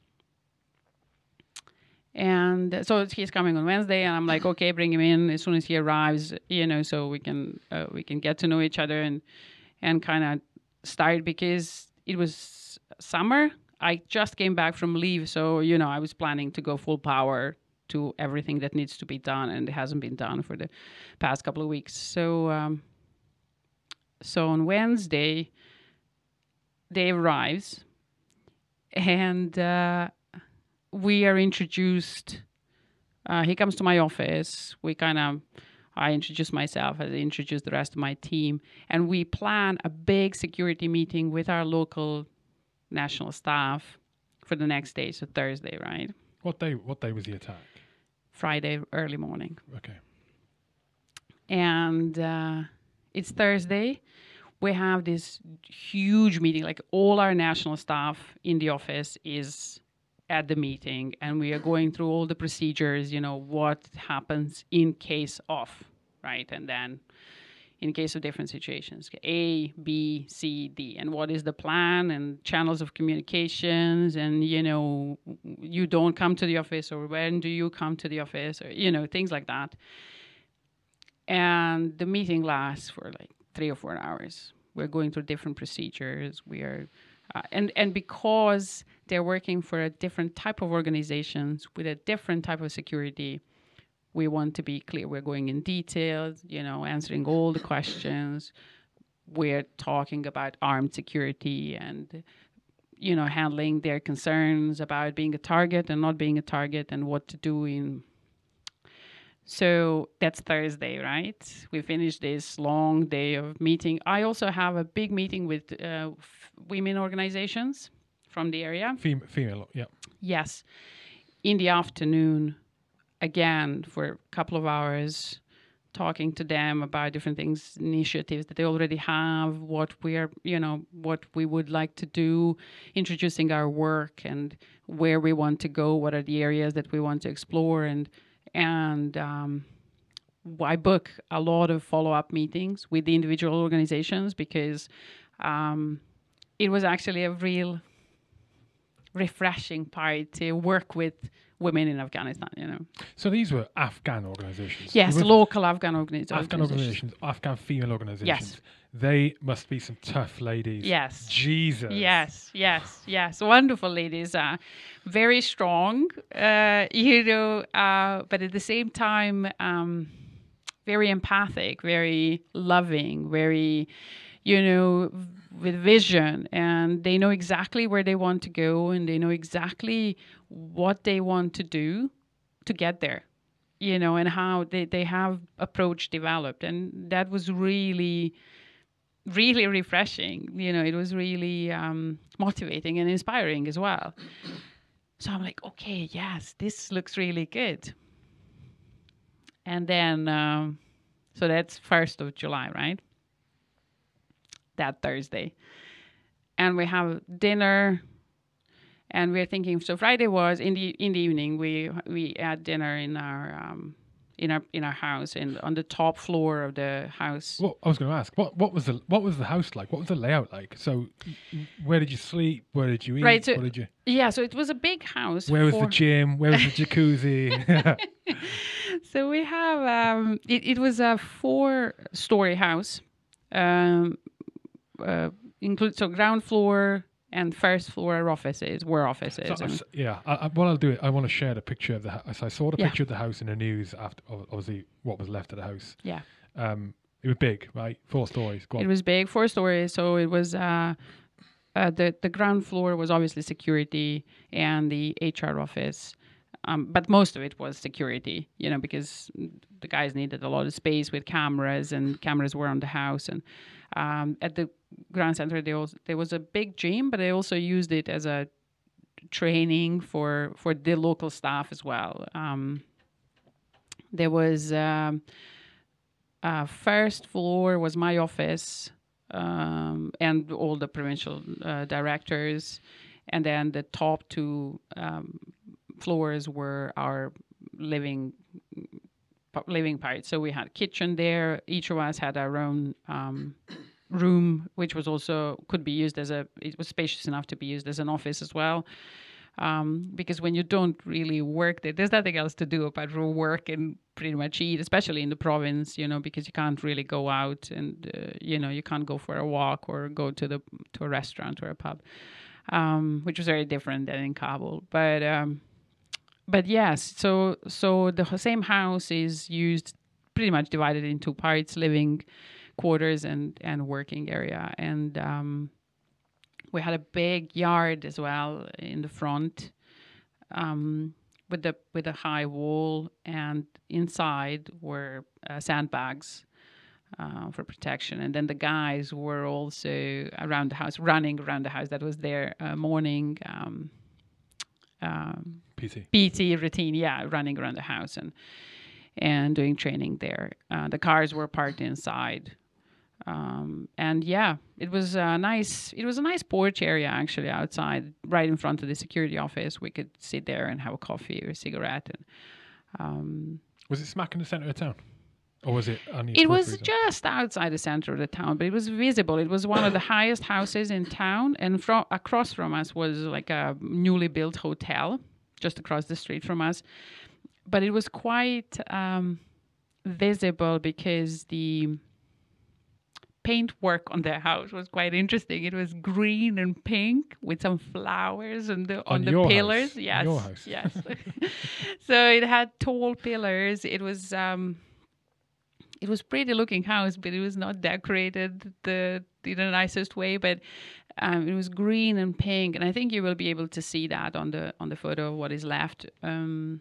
And uh, so he's coming on Wednesday, and I'm like, okay, bring him in as soon as he arrives, you know, so we can uh, we can get to know each other and and kind of start, because it was summer. I just came back from leave, so, you know, I was planning to go full power to everything that needs to be done, and it hasn't been done for the past couple of weeks. So, um, so on Wednesday, Dave arrives, and uh, we are introduced. Uh, he comes to my office. We kind of, I introduce myself, I introduce the rest of my team, and we plan a big security meeting with our local national staff for the next day, so Thursday, right? What day? What day was the attack? Friday, early morning. Okay. And uh, it's Thursday. We have this huge meeting, like all our national staff in the office is at the meeting, and we are going through all the procedures, you know, what happens in case of, right? And then in case of different situations, A, B, C, D, and what is the plan and channels of communications, and, you know, you don't come to the office, or when do you come to the office, or, you know, things like that. And the meeting lasts for like three or four hours. We're going through different procedures. We are, uh, and and because they're working for a different type of organizations with a different type of security, we want to be clear. We're going in detail, you know, answering all the questions. We're talking about armed security and, you know, handling their concerns about being a target and not being a target and what to do in. So that's Thursday, right? We finished this long day of meeting. I also have a big meeting with uh, f- women organizations from the area. Fem- female, yeah. Yes. In the afternoon, again, for a couple of hours, talking to them about different things, initiatives that they already have, what we are, you know, what we would like to do, introducing our work and where we want to go, what are the areas that we want to explore, and And um, I book a lot of follow-up meetings with the individual organizations because um, it was actually a real refreshing part to work with women in Afghanistan, you know. So these were Afghan organizations? Yes, Were local Afghan organizations. Afghan organizations, Afghan female organizations. Yes. They must be some tough ladies. Yes. Jesus. Yes, yes, yes. Wonderful ladies. Uh, very strong, uh, you know, uh, but at the same time, um, very empathic, very loving, very, you know, with vision. And they know exactly where they want to go, and they know exactly what they want to do to get there, you know, and how they, they have approach developed. And that was really... really refreshing, you know. It was really um, motivating and inspiring as well. So I'm like, okay, yes, this looks really good. And then, um, so that's first of July, right? That Thursday. And we have dinner, and we're thinking, so Friday was, in the in the evening, we we had dinner in our... Um, in our in our house, and on the top floor of the house. Well, I was going to ask, what what was the what was the house like? What was the layout like? So, where did you sleep? Where did you eat? Right, so, what did you? Yeah, so it was a big house. Where was the gym? Where was the jacuzzi? So we have um, it. It was a four-story house, um, uh, include so ground floor and first floor offices were offices. So, and yeah, I, I, what I'll do, I want to share the picture of the house. So I saw the Yeah. picture of the house in the news after, obviously, what was left of the house. yeah, Um, it was big, right? Four stories. Go on. it was big, four stories. So it was uh, uh, the the ground floor was obviously security and the H R office. Um, but most of it was security, you know, because the guys needed a lot of space with cameras, and cameras were on the house. And um, at the Grand Center, they also, there was a big gym, but they also used it as a training for, for the local staff as well. Um, there was um, uh, first floor was my office um, and all the provincial uh, directors, and then the top two um, floors were our living living part. So we had kitchen there. Each of us had our own um, room, which was also could be used as a. It was spacious enough to be used as an office as well. Um, because when you don't really work there, there's nothing else to do apart from work and pretty much eat, especially in the province, you know, because you can't really go out and uh, you know, you can't go for a walk or go to the to a restaurant or a pub, um, which was very different than in Kabul. But um, But yes, so so the same house is used pretty much divided in two parts: living quarters and and working area. And um, We had a big yard as well in the front, um, with the with a high wall, and inside were uh, sandbags uh, for protection. And then the guys were also around the house, running around the house. That was their uh, morning um, um, P T. P T routine. Yeah, running around the house and and doing training there. Uh, the cars were parked inside. Um, and yeah, it was a nice, it was a nice porch area actually outside, right in front of the security office. We could sit there and have a coffee or a cigarette. And, um, was it smack in the centre of town? Or was it on the It was periphery? just outside the center of the town, but it was visible. It was one of the highest houses in town. And from across from us was like a newly built hotel just across the street from us. But it was quite um, visible because the paintwork on the house was quite interesting. It was green and pink with some flowers on the on, On the your pillars. house? Yes, Your house. yes. So it had tall pillars. It was um, it was pretty looking house, but it was not decorated the in the nicest way. But um, it was green and pink, and I think you will be able to see that on the on the photo of what is left. Um,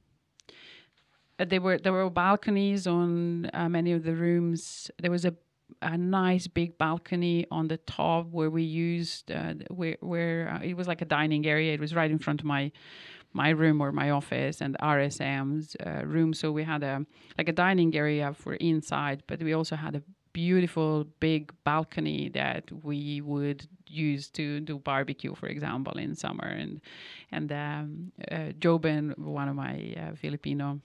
uh, there were there were balconies on uh, many of the rooms. There was a a nice big balcony on the top where we used uh, where where uh, it was like a dining area. It was right in front of my my room or my office and R S M's uh, room. So we had a like a dining area for inside, but we also had a beautiful big balcony that we would use to do barbecue, for example, in summer. And and um, uh, Joben, one of my uh, Filipino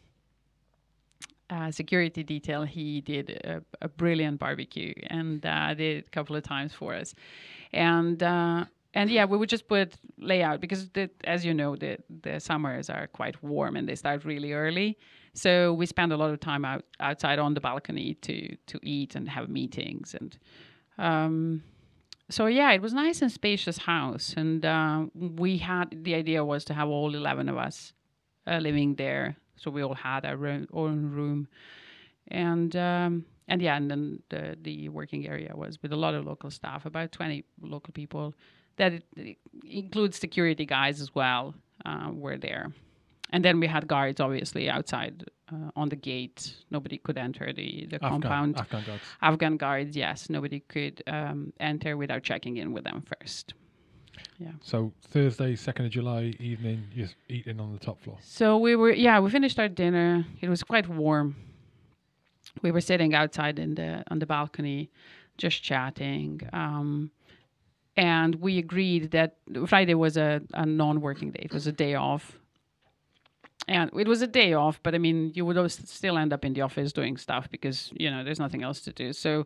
Uh, security detail, he did a, a brilliant barbecue and uh, did it a couple of times for us. And uh, and yeah, we would just put layout because, the, as you know, the, the summers are quite warm and they start really early. So we spend a lot of time out outside on the balcony to to eat and have meetings. And um, so yeah, it was a nice and spacious house. And uh, we had, the idea was to have all eleven of us uh, living there. So we all had our own room, and um, and yeah, and then the the working area was with a lot of local staff, about twenty local people. That it, it includes security guys as well. Uh, were there, and then we had guards obviously outside uh, on the gate. Nobody could enter the the Afghan, compound. Afghan guards. Afghan guards, yes, nobody could um, enter without checking in with them first. Yeah. So Thursday, second of July evening, you're eating on the top floor. So we were, yeah, we finished our dinner. It was quite warm. We were sitting outside in the on the balcony, just chatting. Um, and we agreed that Friday was a, a non-working day. It was a day off. And it was a day off, but I mean, you would always still end up in the office doing stuff because, you know, there's nothing else to do. So,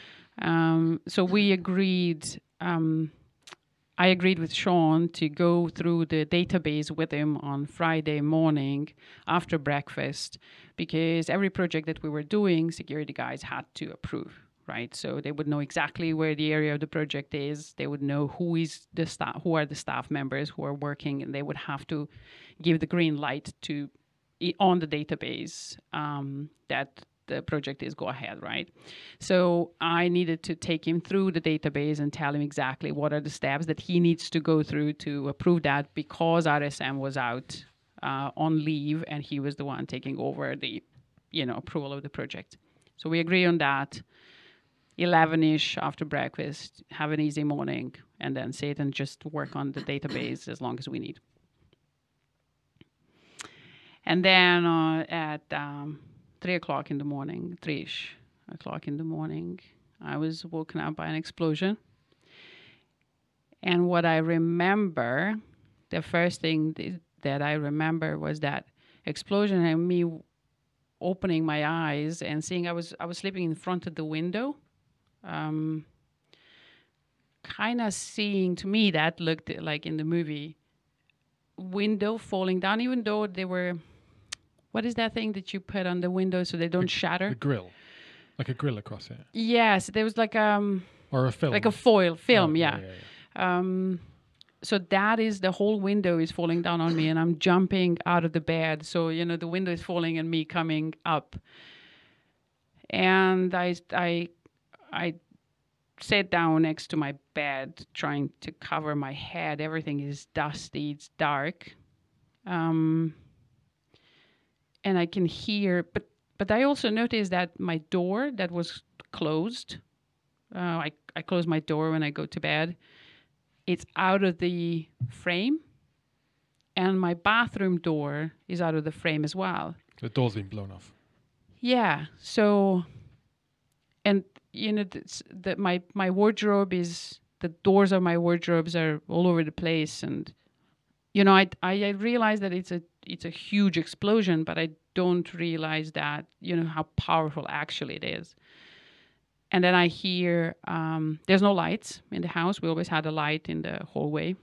um, so we agreed... Um, I agreed with Shaun to go through the database with him on Friday morning after breakfast, because every project that we were doing, security guys had to approve, right? So they would know exactly where the area of the project is. They would know who is the staff, who are the staff members who are working, and they would have to give the green light to on the database um, that the project is go ahead, right? So I needed to take him through the database and tell him exactly what are the steps that he needs to go through to approve that, because R S M was out uh, on leave and he was the one taking over the, you know, approval of the project. So we agree on that. eleven-ish after breakfast, have an easy morning, and then sit and just work on the database as long as we need. And then uh, at... Um, Three o'clock in the morning, three-ish o'clock in the morning, I was woken up by an explosion. And what I remember, the first thing th- that I remember was that explosion and me opening my eyes and seeing I was I was sleeping in front of the window. Um, kind of seeing, to me, that looked like in the movie, window falling down, even though they were... What is that thing that you put on the window so they don't the, shatter? The grill. Like a grill across it. Yes, there was like um or a film. Like a foil film, oh, yeah. yeah, yeah, yeah. Um so that is, the whole window is falling down on me and I'm jumping out of the bed. So, you know, the window is falling and me coming up. And I I I sat down next to my bed, trying to cover my head. Everything is dusty. It's dark. Um, and I can hear, but but I also noticed that my door that was closed, uh, I, I close my door when I go to bed. It's out of the frame, and my bathroom door is out of the frame as well. The door's been blown off. Yeah. So, and you know, that my my wardrobe is, the doors of my wardrobes are all over the place, and you know, I I realize that it's a it's a huge explosion, but I don't realize that, you know, how powerful actually it is. And then I hear um, there's no lights in the house. We always had a light in the hallway.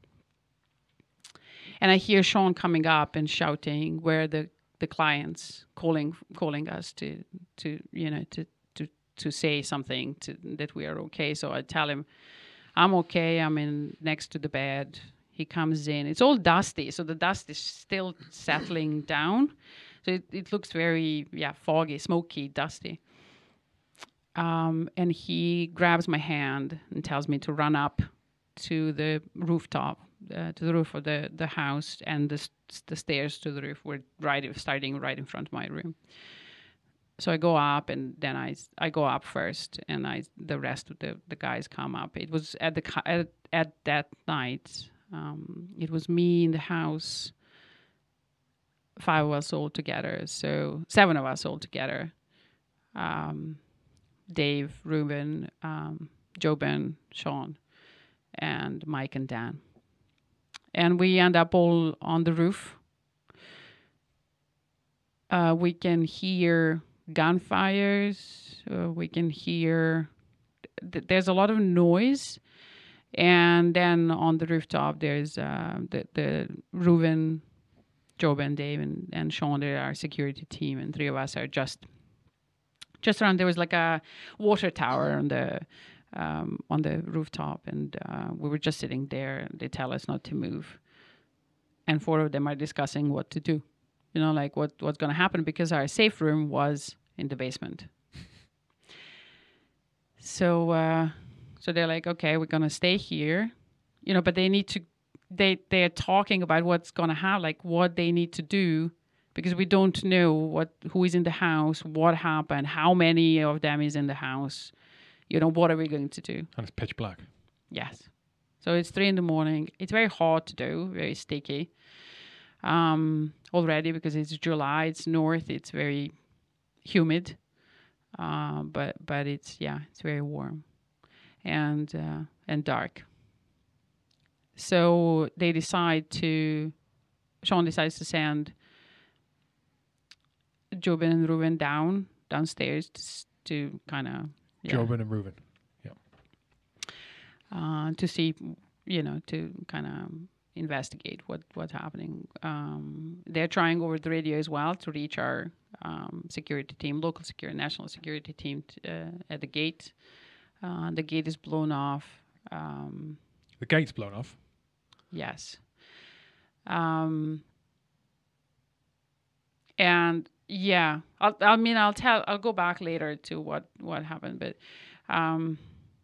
And I hear Shaun coming up and shouting where the, the clients calling calling us to to you know to to to say something to, that we are okay. So I tell him I'm okay. I'm in next to the bed. He comes in. It's all dusty, so the dust is still settling down. So it, it looks very yeah foggy, smoky, dusty. Um, and he grabs my hand and tells me to run up to the rooftop, uh, to the roof of the, the house, and the, the stairs to the roof were right starting right in front of my room. So I go up, and then I, I go up first, and I the rest of the, the guys come up. It was at the at, at that night. Um, it was me in the house, five of us all together, so seven of us all together. Um, Dave, Ruben, um, Joben, Shaun, and Mike and Dan. And we end up all on the roof. Uh, we can hear gunfires. Uh, we can hear... Th- there's a lot of noise. And then on the rooftop, there's uh, the, the Ruben, Joben, Dave, and, and Shaun. They're our security team, and three of us are just... Just around, there was like a water tower on the um, on the rooftop, and uh, we were just sitting there. They tell us not to move, and four of them are discussing what to do. You know, like what what's going to happen, because our safe room was in the basement. So, uh, so they're like, okay, we're going to stay here, you know. But they need to. They they are talking about what's going to happen, like what they need to do. Because we don't know what who is in the house, what happened, how many of them is in the house. You know, what are we going to do? And it's pitch black. Yes. So it's three in the morning. It's very hard to do, very sticky. Um, already, because it's July, it's north, it's very humid. Uh, but but it's, yeah, it's very warm and uh, and dark. So they decide to, Shaun decides to send Joben and Ruben down downstairs to, to kind of yeah, Joben and Ruben, yeah, uh, to see, you know, to kind of investigate what what's happening. Um, they're trying over the radio as well to reach our um, security team, local security, national security team t- uh, at the gate. Uh, the gate is blown off. Um, the gate's blown off. Yes. Um, and yeah, I'll, I mean, I'll tell, I'll go back later to what, what happened, but, um,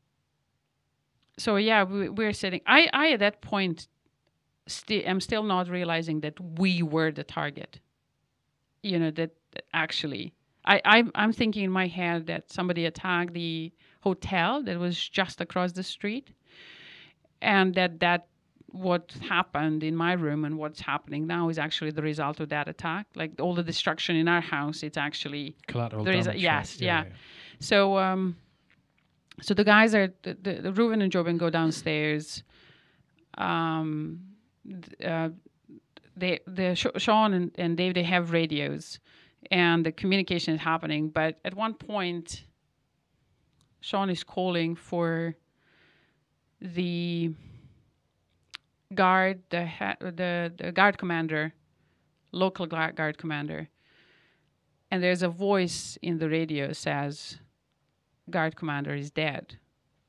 so yeah, we, we're sitting, I, I, at that point, sti- am still not realizing that we were the target, you know, that, that actually, I, I, I'm thinking in my head that somebody attacked the hotel that was just across the street, and that, that, what happened in my room and what's happening now is actually the result of that attack. Like all the destruction in our house, it's actually collateral there is damage. A, yes, yeah, yeah. yeah. yeah. So, um, so the guys are the, the, the Ruben and Joben go downstairs. Um, uh, they, the Sh- Shaun and, and Dave, they have radios, and the communication is happening. But at one point, Shaun is calling for the guard, the ha- the the guard commander, local guard, guard commander, and there's a voice in the radio says, "Guard commander is dead."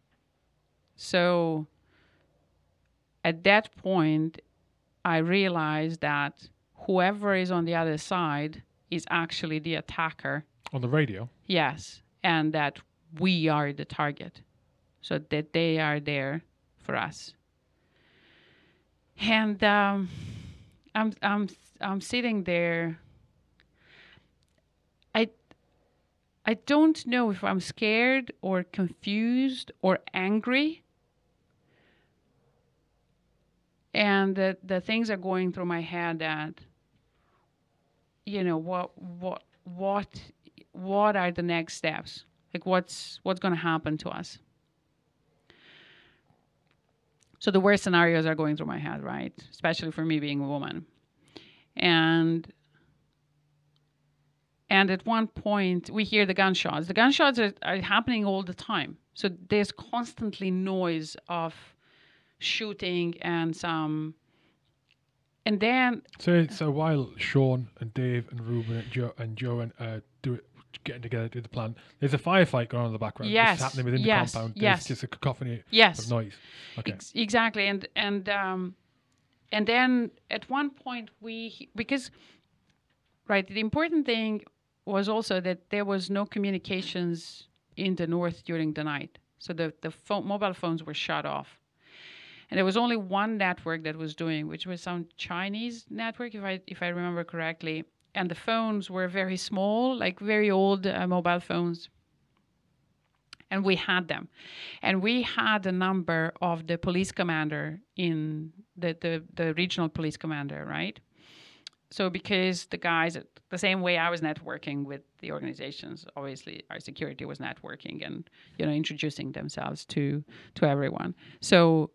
So at that point, I realized that whoever is on the other side is actually the attacker. On the radio? Yes, and that we are the target. so that they are there for us. And um, I'm I'm I'm sitting there. I I don't know if I'm scared or confused or angry. And the the things are going through my head that, you know, what what what what are the next steps? Like what's what's going to happen to us? So the worst scenarios are going through my head, right? Especially for me being a woman. And and at one point we hear the gunshots. The gunshots are, are happening all the time. So there's constantly noise of shooting and some. And then So so while Shaun and Dave and Ruben and Joe and Joe and uh, do it, getting together to do the plan, there's a firefight going on in the background. Yes, It's happening within yes, the compound. There's yes. just a cacophony yes, of noise. Okay. ex- exactly. And and um, and then at one point we because right the important thing was also that there was no communications in the north during the night. So the the phone, mobile phones were shut off. And there was only one network that was doing, which was some Chinese network, if I if I remember correctly. And the phones were very small, like very old uh, mobile phones. And we had them. And we had the number of the police commander in the, the, the regional police commander, right? So because the guys, the same way I was networking with the organizations, obviously our security was networking and, you know, introducing themselves to to everyone. So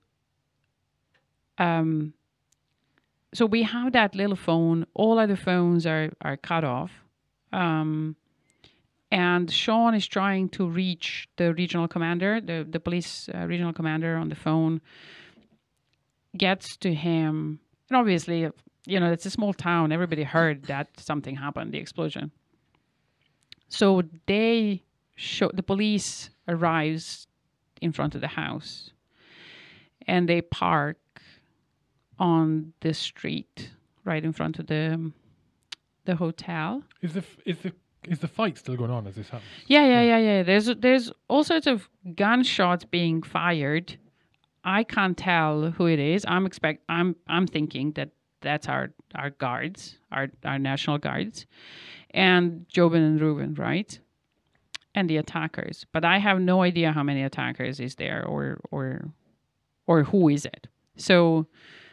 Um, so we have that little phone. All other phones are, are cut off. Um, and Shaun is trying to reach the regional commander, the, the police uh, regional commander on the phone, gets to him. And obviously, you know, it's a small town. Everybody heard that something happened, the explosion. So they show, the police arrives in front of the house and they park on the street right in front of the the hotel. Is the f- is the is the fight still going on as this happens? Yeah, yeah, yeah, yeah. There's there's all sorts of gunshots being fired. I can't tell who it is. I'm expect I'm I'm thinking that that's our our guards, our our national guards, and Jobin and Ruben, right? And the attackers. But I have no idea how many attackers is there or or or who is it. So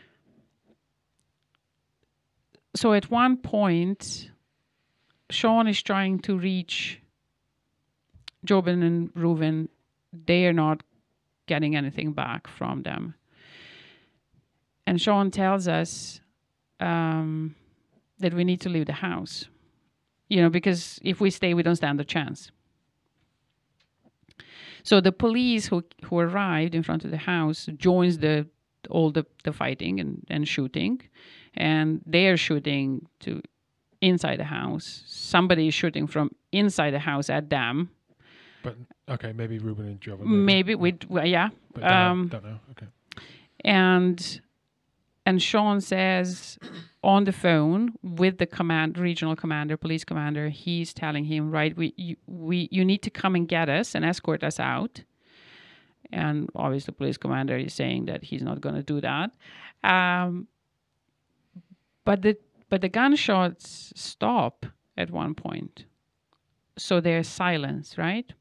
So at one point, Shaun is trying to reach Jobin and Reuven. They are not getting anything back from them. And Shaun tells us um, that we need to leave the house. You know, because if we stay, we don't stand a chance. So the police who who arrived in front of the house joins the all the, the fighting and, and shooting. And they are shooting to inside the house. Somebody is shooting from inside the house at them. But okay, maybe Ruben and Joe. Maybe we, well, yeah. But don't, Um, know, don't know. Okay. And and Shaun says on the phone with the command, regional commander, police commander, he's telling him, right, we you, we you need to come and get us and escort us out. And obviously, the police commander is saying that he's not going to do that. Um, But the but the gunshots stop at one point. So there's silence, right?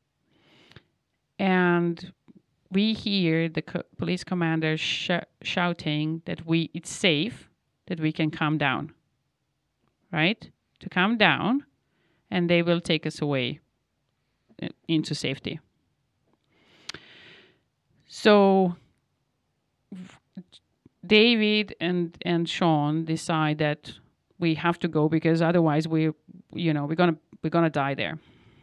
And we hear the co- police commander sh- shouting that we it's safe, that we can calm down, right? To calm down, and they will take us away uh, into safety. So David and, and Shaun decide that we have to go because otherwise we, you know, we're gonna we're gonna die there.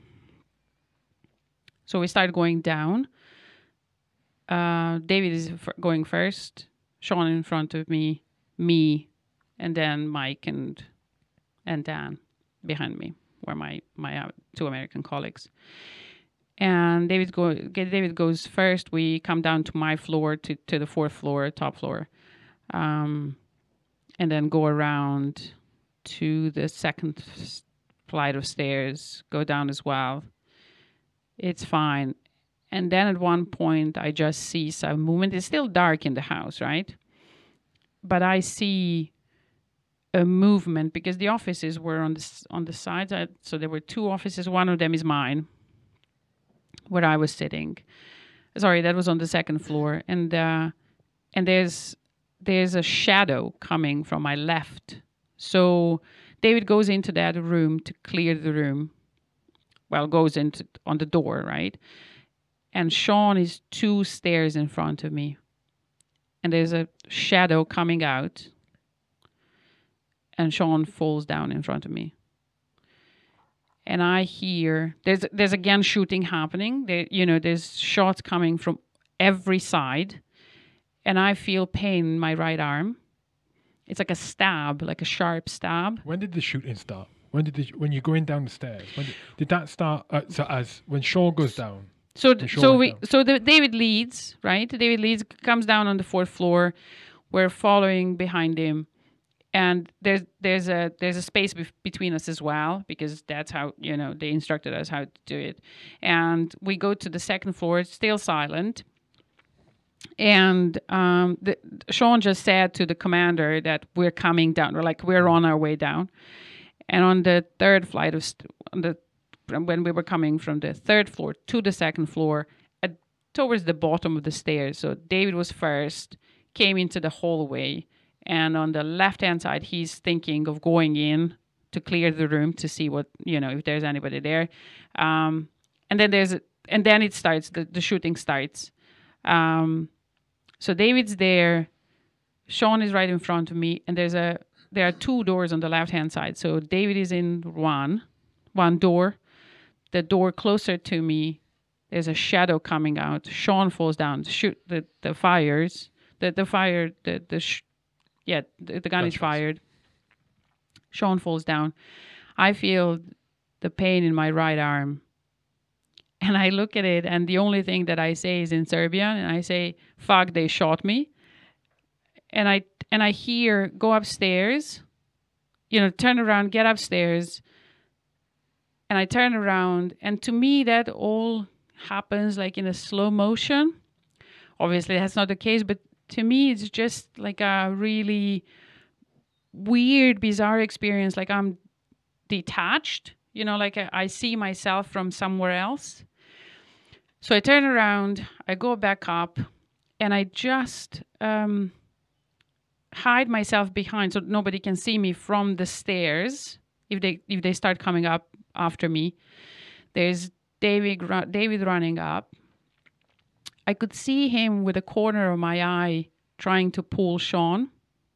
So we start going down. Uh, David is f- going first. Shaun in front of me, me, and then Mike and and Dan behind me were my my uh, two American colleagues. And David go David goes first. We come down to my floor to to the fourth floor, top floor. Um, and then go around to the second flight of stairs, go down as well. It's fine. And then at one point, I just see some movement. It's still dark in the house, right? But I see a movement because the offices were on the s- on the sides. I, so there were two offices. One of them is mine, where I was sitting. Sorry, that was on the second floor, and uh, and there's there's a shadow coming from my left. So David goes into that room to clear the room. Well, goes into on the door, right? And Shaun is two stairs in front of me, and there's a shadow coming out. And Shaun falls down in front of me. And I hear there's there's again shooting happening. There, you know, there's shots coming from every side, and I feel pain in my right arm. It's like a stab, like a sharp stab. When did the shooting start? When did the, when you're going down the stairs? When did, did that start? Uh, so as when Shaun goes down. So when Shaun so went we down. so the, David leads, right? David leads, comes down on the fourth floor. We're following behind him. And there's there's a there's a space bef- between us as well, because that's how, you know, they instructed us how to do it. And we go to the second floor. It's still silent. And um, the, Shaun just said to the commander that we're coming down. We're like we're on our way down. And on the third flight of st- on the when we were coming from the third floor to the second floor, at, towards the bottom of the stairs. So David was first, came into the hallway. And on the left-hand side, he's thinking of going in to clear the room to see what, you know, if there's anybody there. Um, and then there's, and then it starts, the, the shooting starts. Um, so David's there, Shaun is right in front of me, and there's a, there are two doors on the left-hand side. So David is in one, one door. The door closer to me, there's a shadow coming out. Shaun falls down, shoot the, the fires, the, the fire, the, the, sh- Yeah, the, the gun Gunshots. is fired. Shaun falls down. I feel the pain in my right arm. And I look at it, and the only thing that I say is in Serbian, and I say, fuck, they shot me. And I and I hear, go upstairs, you know, turn around, get upstairs. And I turn around, and to me, that all happens like in a slow motion. Obviously, that's not the case, but to me, it's just like a really weird, bizarre experience. Like I'm detached, you know, like I, I see myself from somewhere else. So I turn around, I go back up, and I just um, hide myself behind so nobody can see me from the stairs if they if they start coming up after me. There's David, David running up. I could see him with a corner of my eye trying to pull Shaun.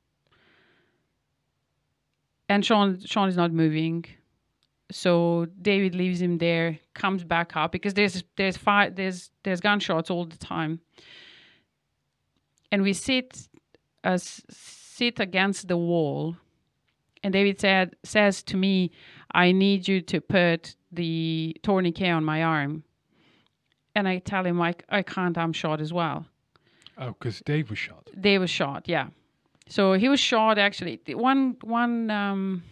And Shaun, Shaun is not moving. So David leaves him there, comes back up because there's there's fire, there's there's gunshots all the time. And we sit uh, sit against the wall. And David said says to me, I need you to put the tourniquet on my arm. And I tell him, I, I can't, I'm shot as well. Oh, because Dave was shot. Dave was shot, yeah. So he was shot, actually. One one um,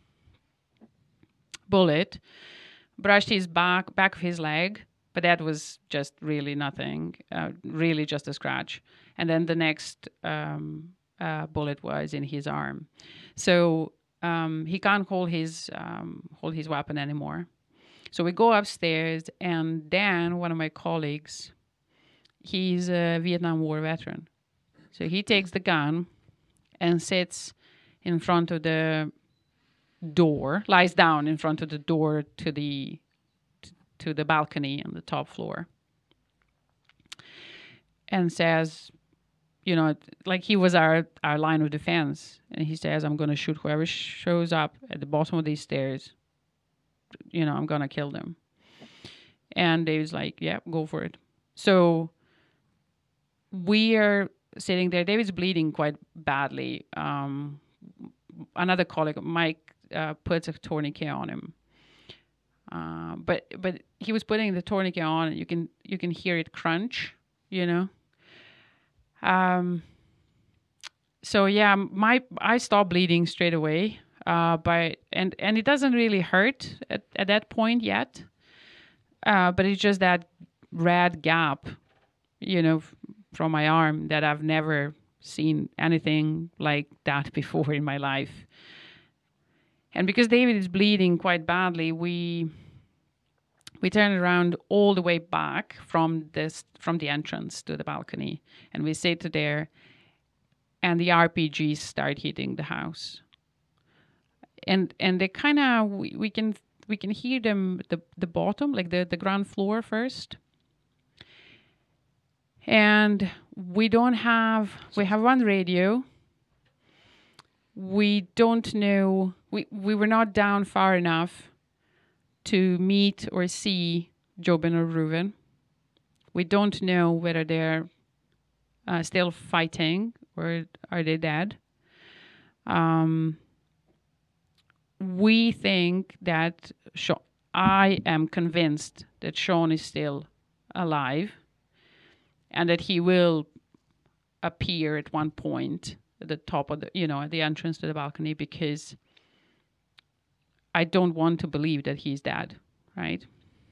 bullet brushed his back, back of his leg, but that was just really nothing, uh, really just a scratch. And then the next um, uh, bullet was in his arm. So um, he can't hold his um, hold his weapon anymore. So we go upstairs, and Dan, one of my colleagues, he's a Vietnam War veteran. So he takes the gun and sits in front of the door, lies down in front of the door to the to the balcony on the top floor, and says, you know, like he was our, our line of defense. And he says, I'm going to shoot whoever shows up at the bottom of these stairs. You know, I'm going to kill them. And Dave's like, yeah, go for it. So we are sitting there. David's bleeding quite badly. Um, another colleague, Mike, uh, puts a tourniquet on him. Uh, but but he was putting the tourniquet on, and you can you can hear it crunch, you know. Um. So yeah, my I stopped bleeding straight away. Uh, but and and it doesn't really hurt at, at that point yet. Uh, but it's just that red gap, you know, f- from my arm that I've never seen anything like that before in my life. And because David is bleeding quite badly, we we turned around all the way back from this from the entrance to the balcony, and we sit there, and the R P Gs start hitting the house. And and they kind of we, we can we can hear them at the the bottom, like the the ground floor first. And we don't have we have one radio. We don't know we, we were not down far enough to meet or see Jobin or Reuven. We don't know whether they're uh, still fighting or are they dead. Um, we think that Sha- I am convinced that Shaun is still alive and that he will appear at one point at the top of the, you know, at the entrance to the balcony, because I don't want to believe that he's dead, right?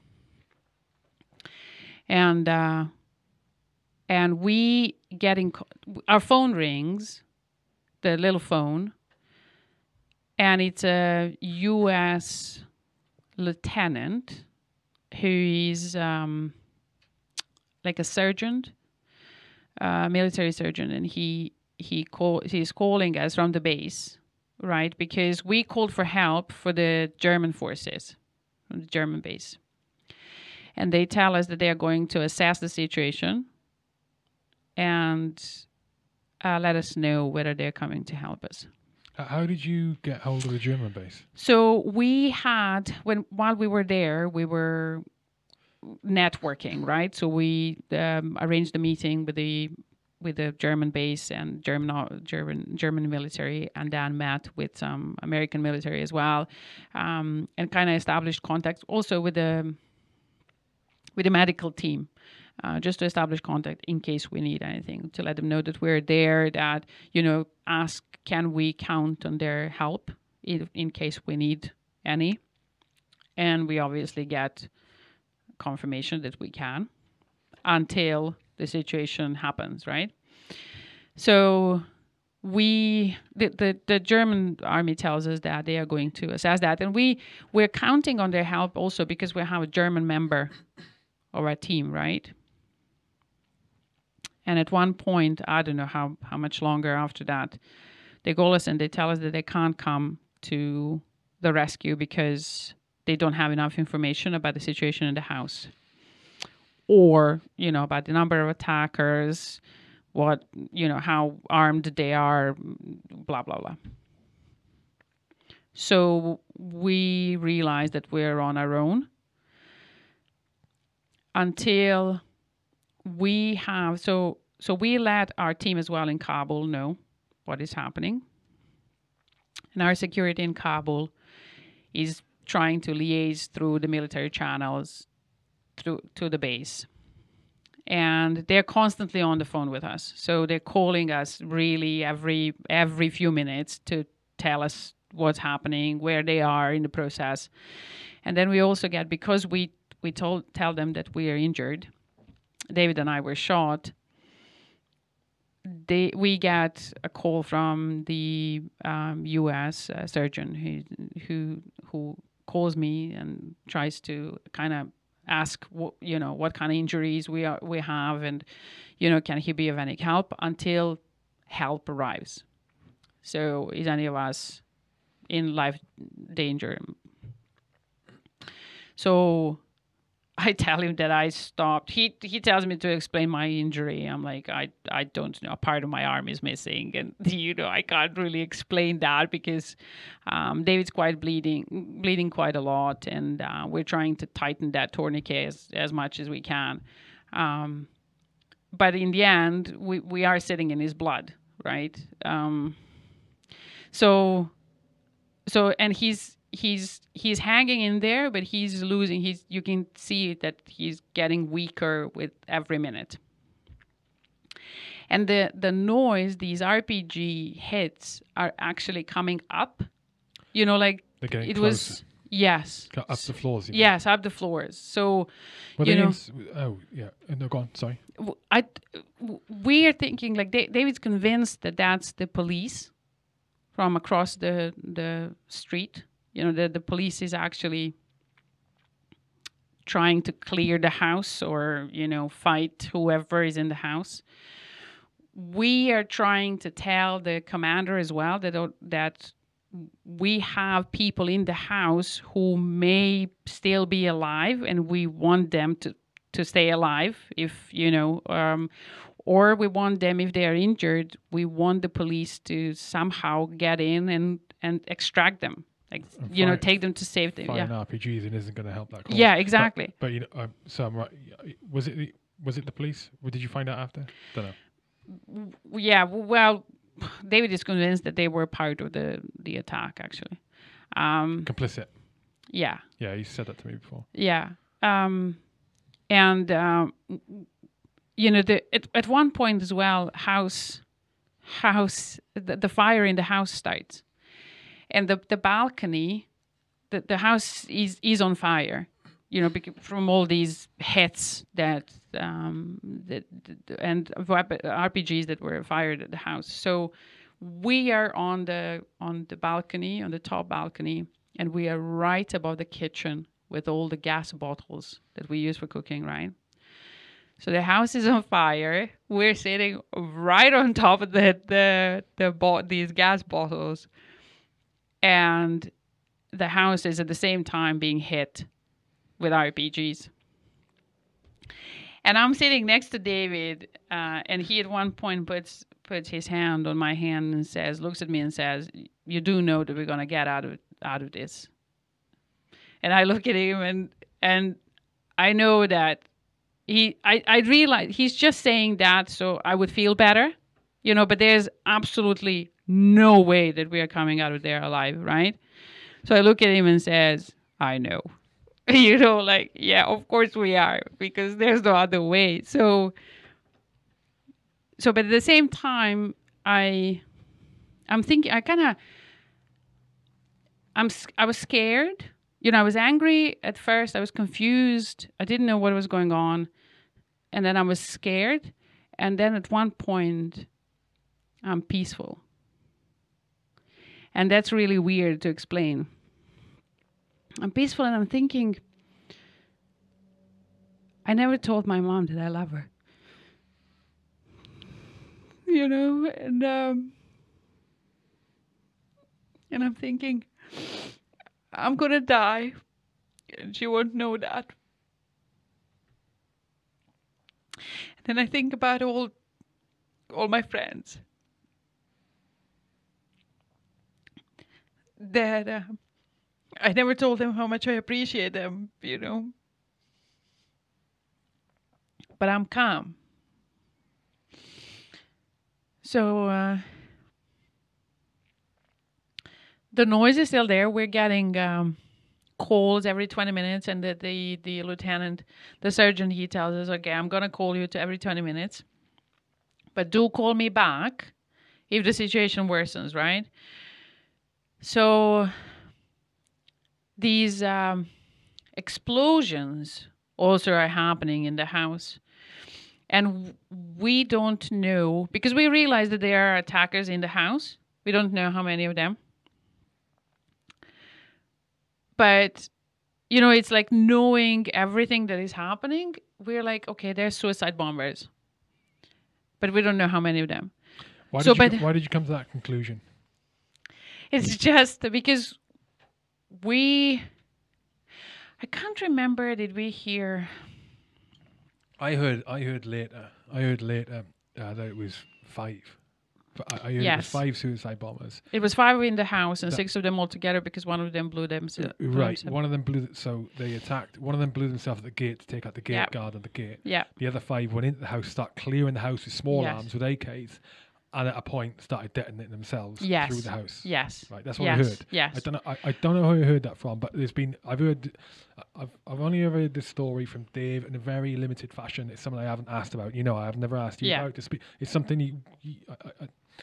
And uh, and we getting our phone rings, the little phone, and it's a U S lieutenant who is um, like a surgeon, a military surgeon, and he he call he's calling us from the base, right? Because we called for help for the German forces from the German base, and they tell us that they are going to assess the situation and uh, let us know whether they're coming to help us. How did you get hold of the German base? So we had when while we were there, we were networking, right? So we um, arranged a meeting with the with the German base and German German German military, and then met with some American military as well, um, and kind of established contacts also with the with the medical team, uh, just to establish contact in case we need anything, to let them know that we're there, that, you know, ask can we count on their help in, in case we need any, and we obviously get confirmation that we can until the situation happens, right? So we the, the the German army tells us that they are going to assess that, and we we're counting on their help also because we have a German member of our team, right? And at one point, I don't know how how much longer after that, they call us and they tell us that they can't come to the rescue because they don't have enough information about the situation in the house, or, you know, about the number of attackers, what, you know, how armed they are, blah, blah, blah. So we realized that we're on our own until we have, so, so we let our team as well in Kabul know what is happening. And our security in Kabul is trying to liaise through the military channels through to the base. And they're constantly on the phone with us. So they're calling us really every every few minutes to tell us what's happening, where they are in the process. And then we also get, because we, we told tell them that we are injured, David and I were shot, they we get a call from the um, U S uh, surgeon who who who calls me and tries to kind of ask, what, you know, what kind of injuries we are we have, and, you know, can he be of any help until help arrives. So is any of us in life danger? So I tell him that I stopped. He he tells me to explain my injury. I'm like, I I don't know. A part of my arm is missing, and, you know, I can't really explain that because um, David's quite bleeding, bleeding quite a lot, and uh, we're trying to tighten that tourniquet as, as much as we can. Um, but in the end, we we are sitting in his blood, right? Um, so so and he's. He's he's hanging in there, but he's losing. He's you can see that he's getting weaker with every minute. And the the noise, these R P G hits are actually coming up. You know, like it closer. was. Yes. Go up the floors. You Yes, up the floors. So, Were you they know, ins- oh yeah. Uh, No, go on. Sorry. w- I, w- we are thinking like Da- David's convinced that that's the police from across the the street. You know, the the police is actually trying to clear the house or you know fight whoever is in the house. We are trying to tell the commander as well that uh, that we have people in the house who may still be alive, and we want them to to stay alive. If you know, um, or we want them if they are injured. We want the police to somehow get in and and extract them, like And you know, fire- take them to safety. Firing Yeah, R P Gs and isn't going to help that cause. yeah, But- exactly. But, you know, um, so I'm right. Was it the, was it the police? Or did you find out after? Don't know. Yeah, w- well, David is convinced that they were part of the the attack. Actually, um, Complicit. yeah. Yeah, you said that to me before. Yeah. Um, and, um, you know, the, at, at one point as well, house, house, the, the fire in the house starts. And the, the balcony, the, the house is, is on fire, you know, bec- from all these hits that, um, that, that and weap- R P Gs that were fired at the house. So we are on the, on the balcony, on the top balcony, and we are right above the kitchen with all the gas bottles that we use for cooking, right? So the house is on fire. We're sitting right on top of the the the bo- these gas bottles, and the house is at the same time being hit with R P Gs. And I'm sitting next to David, uh, and he at one point puts puts his hand on my hand and says, looks at me and says, "You do know that we're gonna get out of out of this." And I look at him, and and I know that he, I, I realize he's just saying that so I would feel better, you know, but there's absolutely no way that we are coming out of there alive, right? So I look at him and says, "I know." You know, like, yeah, of course we are, because there's no other way. So, so, but at the same time, I, I'm thinking, I kind of, I'm, s- I was scared. You know, I was angry at first. I was confused. I didn't know what was going on. And then I was scared. And then at one point, I'm peaceful. And that's really weird to explain. I'm peaceful and I'm thinking, I never told my mom that I love her. You know, and um, and I'm thinking, I'm gonna die, and she won't know that. And then I think about all, all my friends that uh, I never told them how much I appreciate them, you know. But I'm calm. So uh, the noise is still there. We're getting um, calls every twenty minutes, and the, the, the lieutenant, the sergeant, he tells us, okay, I'm going to call you to every twenty minutes, but do call me back if the situation worsens, right? So these um, explosions also are happening in the house. And we don't know, because we realize that there are attackers in the house. We don't know how many of them. But, you know, it's like knowing everything that is happening. We're like, okay, there's suicide bombers. But we don't know how many of them. Why So, did you but- co- why did you come to that conclusion? It's just because we... I can't remember, did we hear... I heard I heard later. I heard later uh, that it was five. But I, I heard it was Yes. five suicide bombers. It was five in the house and That- six of them all together because one of them blew them. blew Right. himself. One of them blew. th- So they attacked. One of them blew themselves at the gate to take out the gate Yeah. guard on the gate. Yeah. The other five went into the house, start clearing the house with small Yes. arms with A Ks, and at a point started detonating themselves Yes. through the house. Yes. Right. That's what yes. I heard. Yes. I don't know. I, I don't know who I heard that from, but there's been. I've heard. I've I've only ever heard this story from Dave in a very limited fashion. It's something I haven't asked about. You know, I've never asked you Yeah. about to speak. It's something you. you I, I,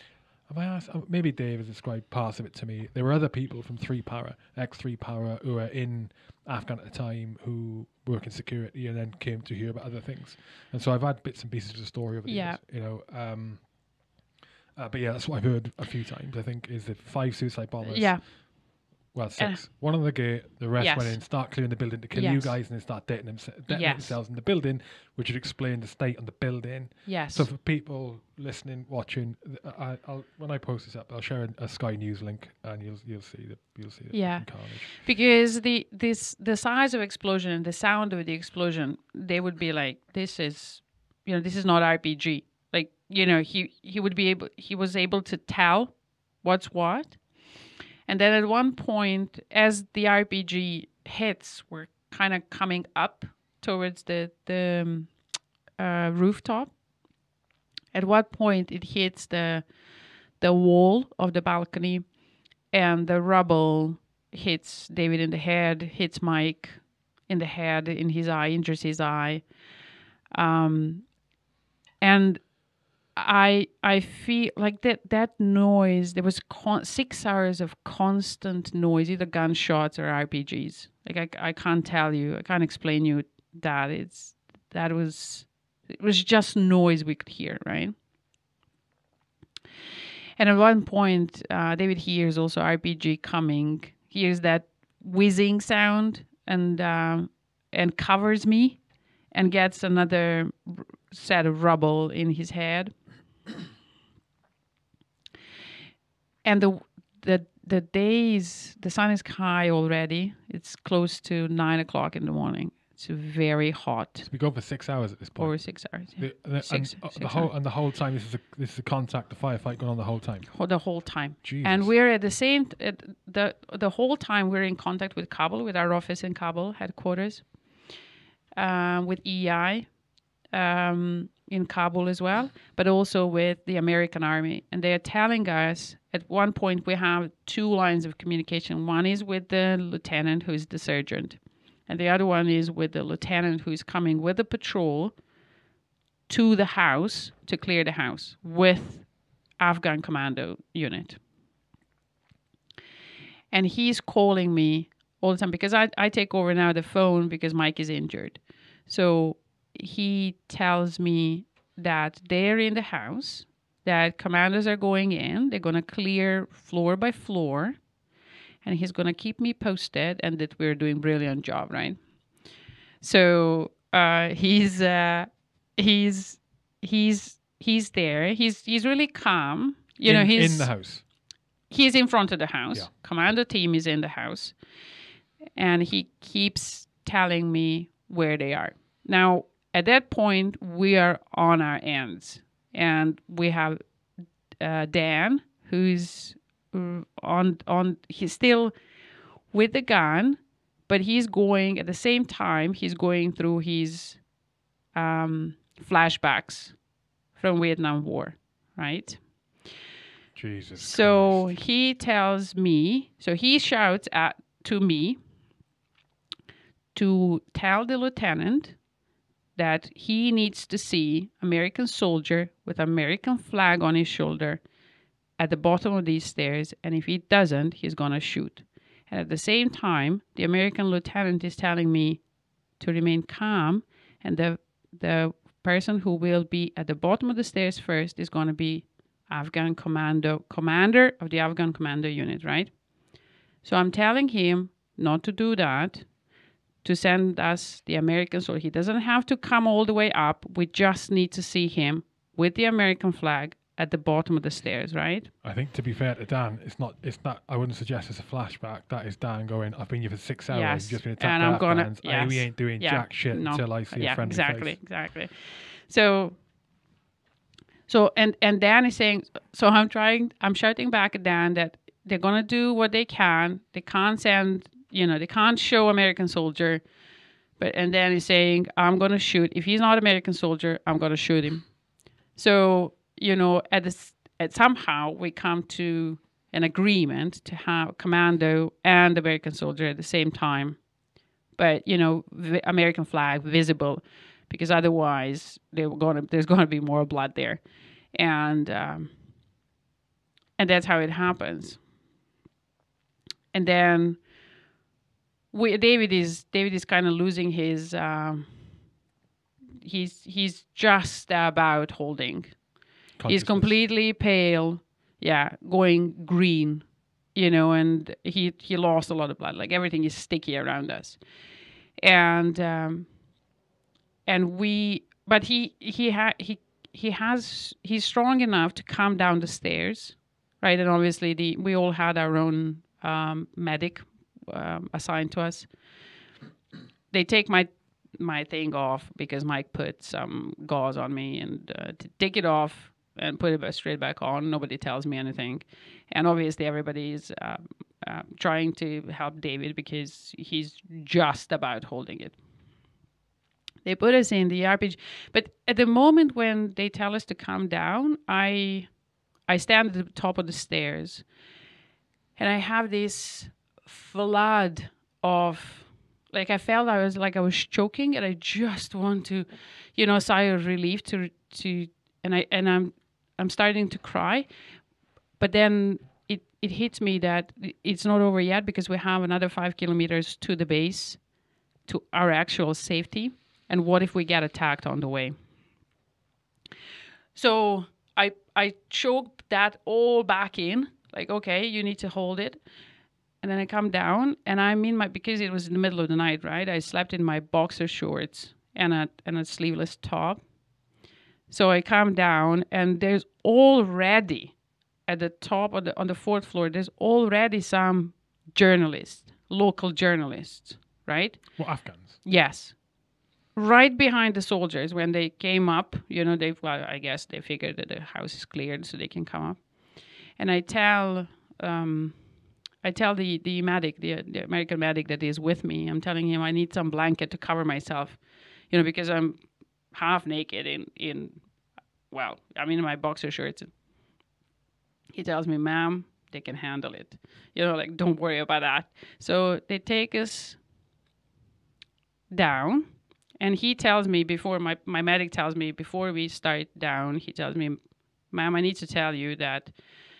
Have I asked? uh, Maybe Dave has described parts of it to me. There were other people from three Para, ex three Para, who were in Afghan at the time who work in security and then came to hear about other things. And so I've had bits and pieces of the story over the Yeah. years, you know. Um, uh, but yeah, that's what I've heard a few times. I think is the five suicide bombers. Yeah. Well, six. One on the gate. The rest Yes. went in, start clearing the building to kill you Yes. guys, and then start detonating, them, detonating Yes. themselves in the building, which would explain the state on the building. Yes. So for people listening, watching, th- I, I'll when I post this up, I'll share a, a Sky News link, and you'll you'll see the you'll see the Yeah. carnage. Because the this the size of explosion and the sound of the explosion, they would be like, this is, you know, this is not R P G. Like, you know, he he would be able he was able to tell what's what. And then at one point, as the R P G hits were kind of coming up towards the the um, uh, rooftop, at what point it hits the the wall of the balcony, and the rubble hits David in the head, hits Mike in the head, in his eye, injures his eye, um, and I I feel like that that noise. There was con- six hours of constant noise, either gunshots or R P Gs. Like I I can't tell you, I can't explain you that. It's that was it was just noise we could hear, right? And at one point, uh, David hears also R P G coming. Hears that whizzing sound and um, and covers me, and gets another r- set of rubble in his head. And the the the days, the sun is high already. It's close to nine o'clock in the morning. It's very hot. So we go for six hours at this point. Over six hours. Yeah. The, the, Six- and, uh, six the whole hours. and the whole time this is a this is a contact, the firefight going on the whole time. Ho- The whole time. Jesus. And we're at the same at the the whole time we're in contact with Kabul, with our office in Kabul headquarters, um, with E I um, in Kabul as well, but also with the American Army. And they are telling us at one point we have two lines of communication. One is with the lieutenant, who is the sergeant, and the other one is with the lieutenant who is coming with the patrol to the house to clear the house with Afghan commando unit. And he's calling me all the time because I, I take over now the phone because Mike is injured. So he tells me that they're in the house, that commanders are going in, they're going to clear floor by floor, and he's going to keep me posted, and that we're doing a brilliant job, right? So uh, he's uh, he's he's he's there. He's he's really calm. You in, know, he's in the house. He's in front of the house. Yeah. Commando team is in the house, and he keeps telling me where they are. Now, at that point, we are on our ends, and we have uh, Dan, who's uh, on on. He's still with the gun, but he's going at the same time. He's going through his um, flashbacks from Vietnam War, right? Jesus. So Christ. he tells me. So he shouts at to me to tell the lieutenant that he needs to see American soldier with American flag on his shoulder at the bottom of these stairs, and if he doesn't, he's gonna shoot. And at the same time, the American lieutenant is telling me to remain calm, and the the person who will be at the bottom of the stairs first is gonna be Afghan commando commander of the Afghan commando unit, right? So I'm telling him not to do that, to send us the American soldier. He doesn't have to come all the way up. We just need to see him with the American flag at the bottom of the stairs, right? I think, to be fair to Dan, it's not. It's not. I wouldn't suggest it's a flashback. That is Dan going, I've been here for six hours. Yes, You've just been attacked and by I'm gonna- Afghans. yes, we ain't doing yeah, jack shit no, until I see yeah, a friendly exactly, face. exactly. So, so and and Dan is saying. So I'm trying. I'm shouting back at Dan that they're gonna do what they can. They can't send. You know, they can't show American soldier. But and Dan is saying, I'm gonna shoot. If he's not American soldier, I'm gonna shoot him. So you know, at this, at somehow we come to an agreement to have commando and American soldier at the same time, but you know, the American flag visible, because otherwise they were gonna there's gonna be more blood there, and um, and that's how it happens. And then we, David is David is kind of losing his. Um, he's he's just about holding. He's completely pale, yeah, going green, you know, and he he lost a lot of blood. Like everything is sticky around us, and um, and we, but he he ha- he he has he's strong enough to come down the stairs, right? And obviously the we all had our own um, medic um, assigned to us. They take my my thing off because Mike put some gauze on me, and uh, to take it off and put it straight back on. Nobody tells me anything. And obviously everybody's uh, uh, trying to help David because he's just about holding it. They put us in the R P G. But at the moment when they tell us to come down, I I stand at the top of the stairs. And I have this flood of, like I felt I was like I was choking, and I just want to, you know, sigh of relief to to and I and I'm I'm starting to cry, but then it, it hits me that it's not over yet because we have another five kilometers to the base, to our actual safety. And what if we get attacked on the way? So I I choked that all back in, like, okay, you need to hold it. And then I come down, and I'm in my, because it was in the middle of the night, right? I slept in my boxer shorts and a and a sleeveless top. So I come down, and there's already at the top of the on the fourth floor, there's already some journalists, local journalists, right? Well, Afghans. Yes. Right behind the soldiers when they came up, you know, they well, I guess they figured that the house is cleared so they can come up. And I tell um, I tell the, the medic, the, the American medic that is with me, I'm telling him I need some blanket to cover myself, you know, because I'm half naked in, in, well, I'm in my boxer shorts. He tells me, ma'am, they can handle it. You know, like, don't worry about that. So they take us down, and he tells me before, my, my medic tells me before we start down, he tells me, ma'am, I need to tell you that,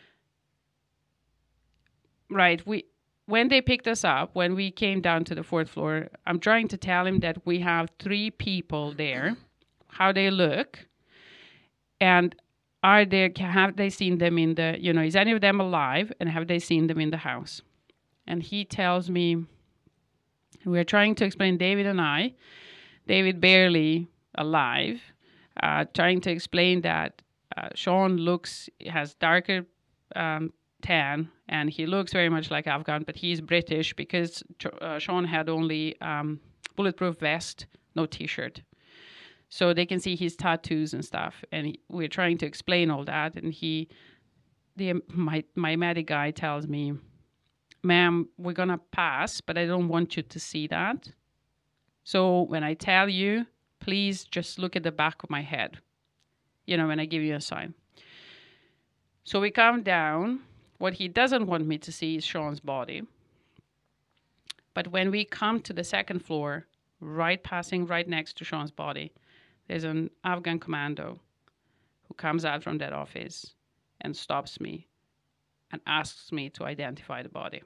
right, we, when they picked us up, when we came down to the fourth floor, I'm trying to tell him that we have three people there, how they look, and are there, have they seen them in the, you know, is any of them alive, and have they seen them in the house? And he tells me, we're trying to explain, David and I, David barely alive, uh, trying to explain that uh, Shaun looks, has darker um, tan, and he looks very much like Afghan, but he's British because uh, Shaun had only um, bulletproof vest, no t-shirt. So they can see his tattoos and stuff. And he, we're trying to explain all that. And he, the my, my medic guy tells me, ma'am, we're going to pass, but I don't want you to see that. So when I tell you, please just look at the back of my head, you know, when I give you a sign. So we come down. What he doesn't want me to see is Shaun's body. But when we come to the second floor, right passing right next to Shaun's body, there's an Afghan commando who comes out from that office and stops me and asks me to identify the body.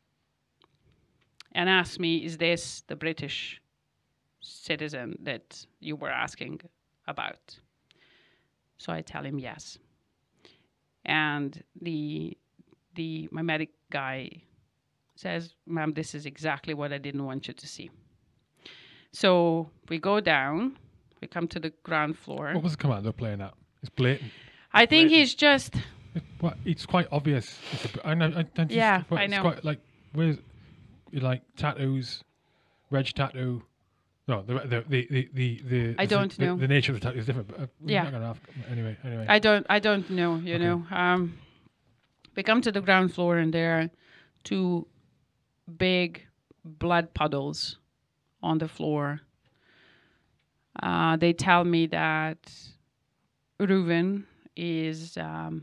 And asks me, is this the British citizen that you were asking about? So I tell him yes. And the the my medic guy says, ma'am, this is exactly what I didn't want you to see. So we go down. We come to the ground floor. What was the commando playing at? It's blatant. I think blatant. he's just... It, well, it's quite obvious. It's a, I know. I don't yeah, it's quite, I know. It's quite like, where's, like, tattoos, reg tattoo. No, the the the the the. the I don't the, know. The, the nature of the tattoo is different. But uh, Yeah. Not gonna have, anyway, anyway. I don't. I don't know. You Okay. know. Um, we come to the ground floor, and there are two big blood puddles on the floor. Uh, they tell me that Reuven is um,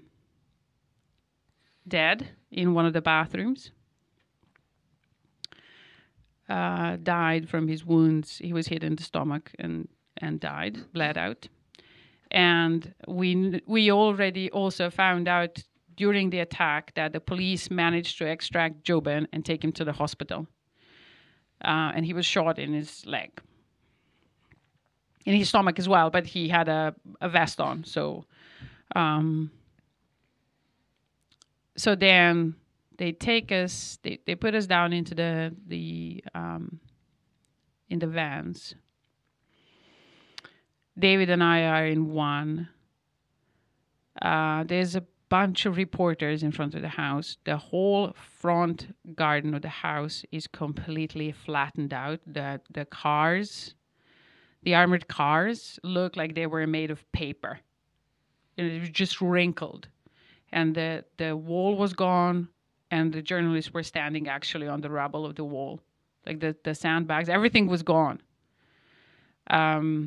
dead in one of the bathrooms. Uh, died from his wounds. He was hit in the stomach and, and died, bled out. And we we already also found out during the attack that the police managed to extract Jobin and take him to the hospital. Uh, and he was shot in his leg. In his stomach as well, but he had a, a vest on. So, um, so then they take us, they, they put us down into the, the um, in the vans. David and I are in one. Uh, there's a bunch of reporters in front of the house. The whole front garden of the house is completely flattened out. The the cars, the armored cars, look like they were made of paper. It was just wrinkled. And the, the wall was gone, and the journalists were standing actually on the rubble of the wall. Like the, the sandbags, everything was gone. Um,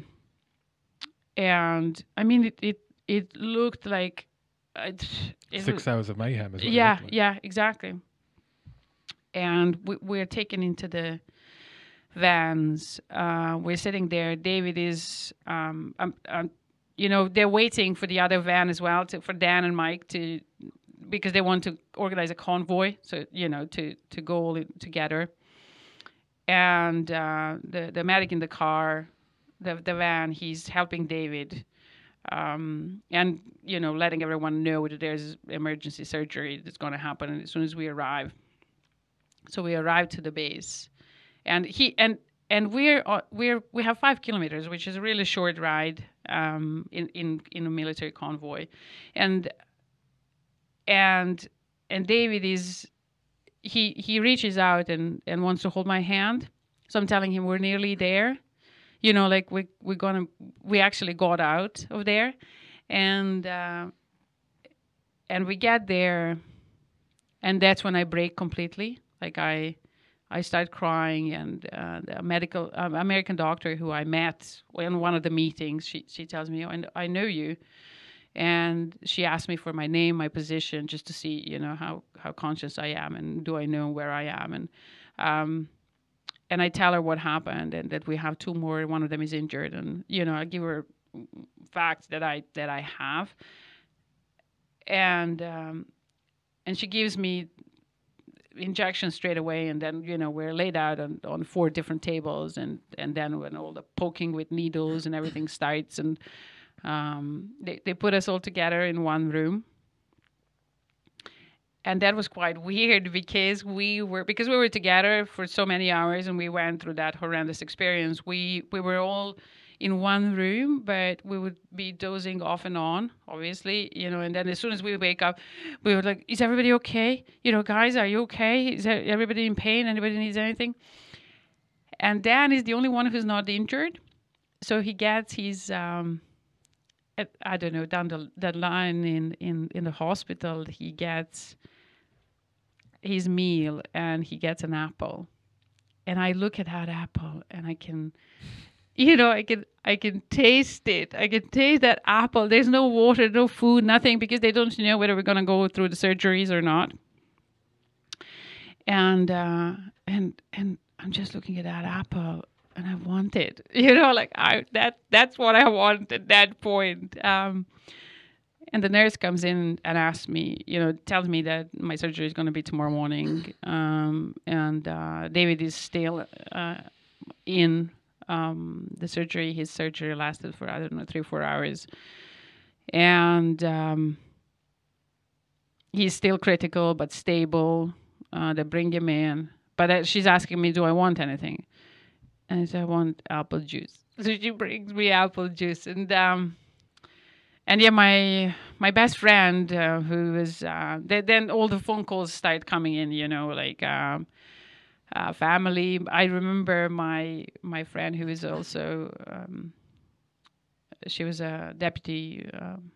and I mean, it, it, it looked like It, it Six was, hours of mayhem as well. Yeah, like. yeah, exactly. And we, we're taken into the vans. Uh, we're sitting there. David is, um, um, um, you know, they're waiting for the other van as well, to, for Dan and Mike to, because they want to organize a convoy, so, you know, to, to go all in together. And uh, the, the medic in the car, the, the van, he's helping David. Um, and, you know, letting everyone know that there's emergency surgery that's going to happen as soon as we arrive. So we arrive to the base, and he and and we're uh, we're we have five kilometers, which is a really short ride um, in in in a military convoy, and and and David is he he reaches out and and wants to hold my hand. So I'm telling him we're nearly there. You know, like we we're gonna we actually got out of there, and uh, and we get there, and that's when I break completely. Like I I start crying, and uh, the medical uh, American doctor who I met in one of the meetings, she she tells me, oh, I, I know you, and she asked me for my name, my position, just to see, you know, how how conscious I am, and do I know where I am, and. Um, And I tell her what happened, and that we have two more. One of them is injured, and you know, I give her facts that I that I have, and um, and she gives me injections straight away, and then you know we're laid out on, on four different tables, and and then when all the poking with needles and everything starts, and um, they they put us all together in one room. And that was quite weird because we were because we were together for so many hours, and we went through that horrendous experience. We we were all in one room, but we would be dozing off and on, obviously, you know. And then as soon as we wake up, we were like, "Is everybody okay? You know, guys, are you okay? Is everybody in pain? Anybody needs anything?" And Dan is the only one who's not injured, so he gets his. Um, I don't know, down the, the line in, in, in the hospital, he gets his meal and he gets an apple. And I look at that apple and I can, you know, I can I can taste it. I can taste that apple. There's no water, no food, nothing, because they don't know whether we're going to go through the surgeries or not. And uh, and and I'm just looking at that apple. And I want it, you know, like I that that's what I want at that point. Um, and the nurse comes in and asks me, you know, tells me that my surgery is going to be tomorrow morning. Um, and uh, David is still uh, in um, the surgery. His surgery lasted for, I don't know, three, four hours. And um, he's still critical but stable. Uh, they bring him in. But uh, she's asking me, do I want anything? And I said, I want apple juice. So she brings me apple juice. And um, and yeah, my my best friend, uh, who was, uh, they, then all the phone calls start coming in, you know, like um, uh, family. I remember my my friend who is also, um, she was a deputy um,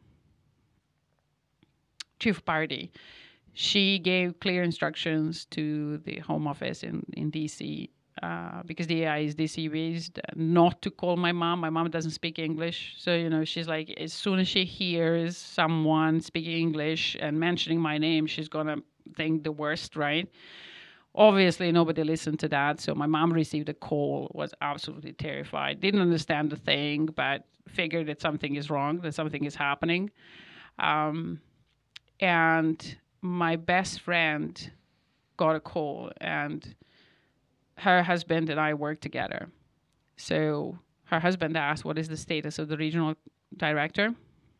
chief party. She gave clear instructions to the Home Office in, in D C, Uh, because the A I is D C based, not to call my mom. My mom doesn't speak English. So, you know, she's like, as soon as she hears someone speaking English and mentioning my name, she's going to think the worst, right? Obviously, nobody listened to that. So my mom received a call, was absolutely terrified, didn't understand the thing, but figured that something is wrong, that something is happening. Um, and my best friend got a call, and her husband and I worked together. So her husband asked, what is the status of the regional director?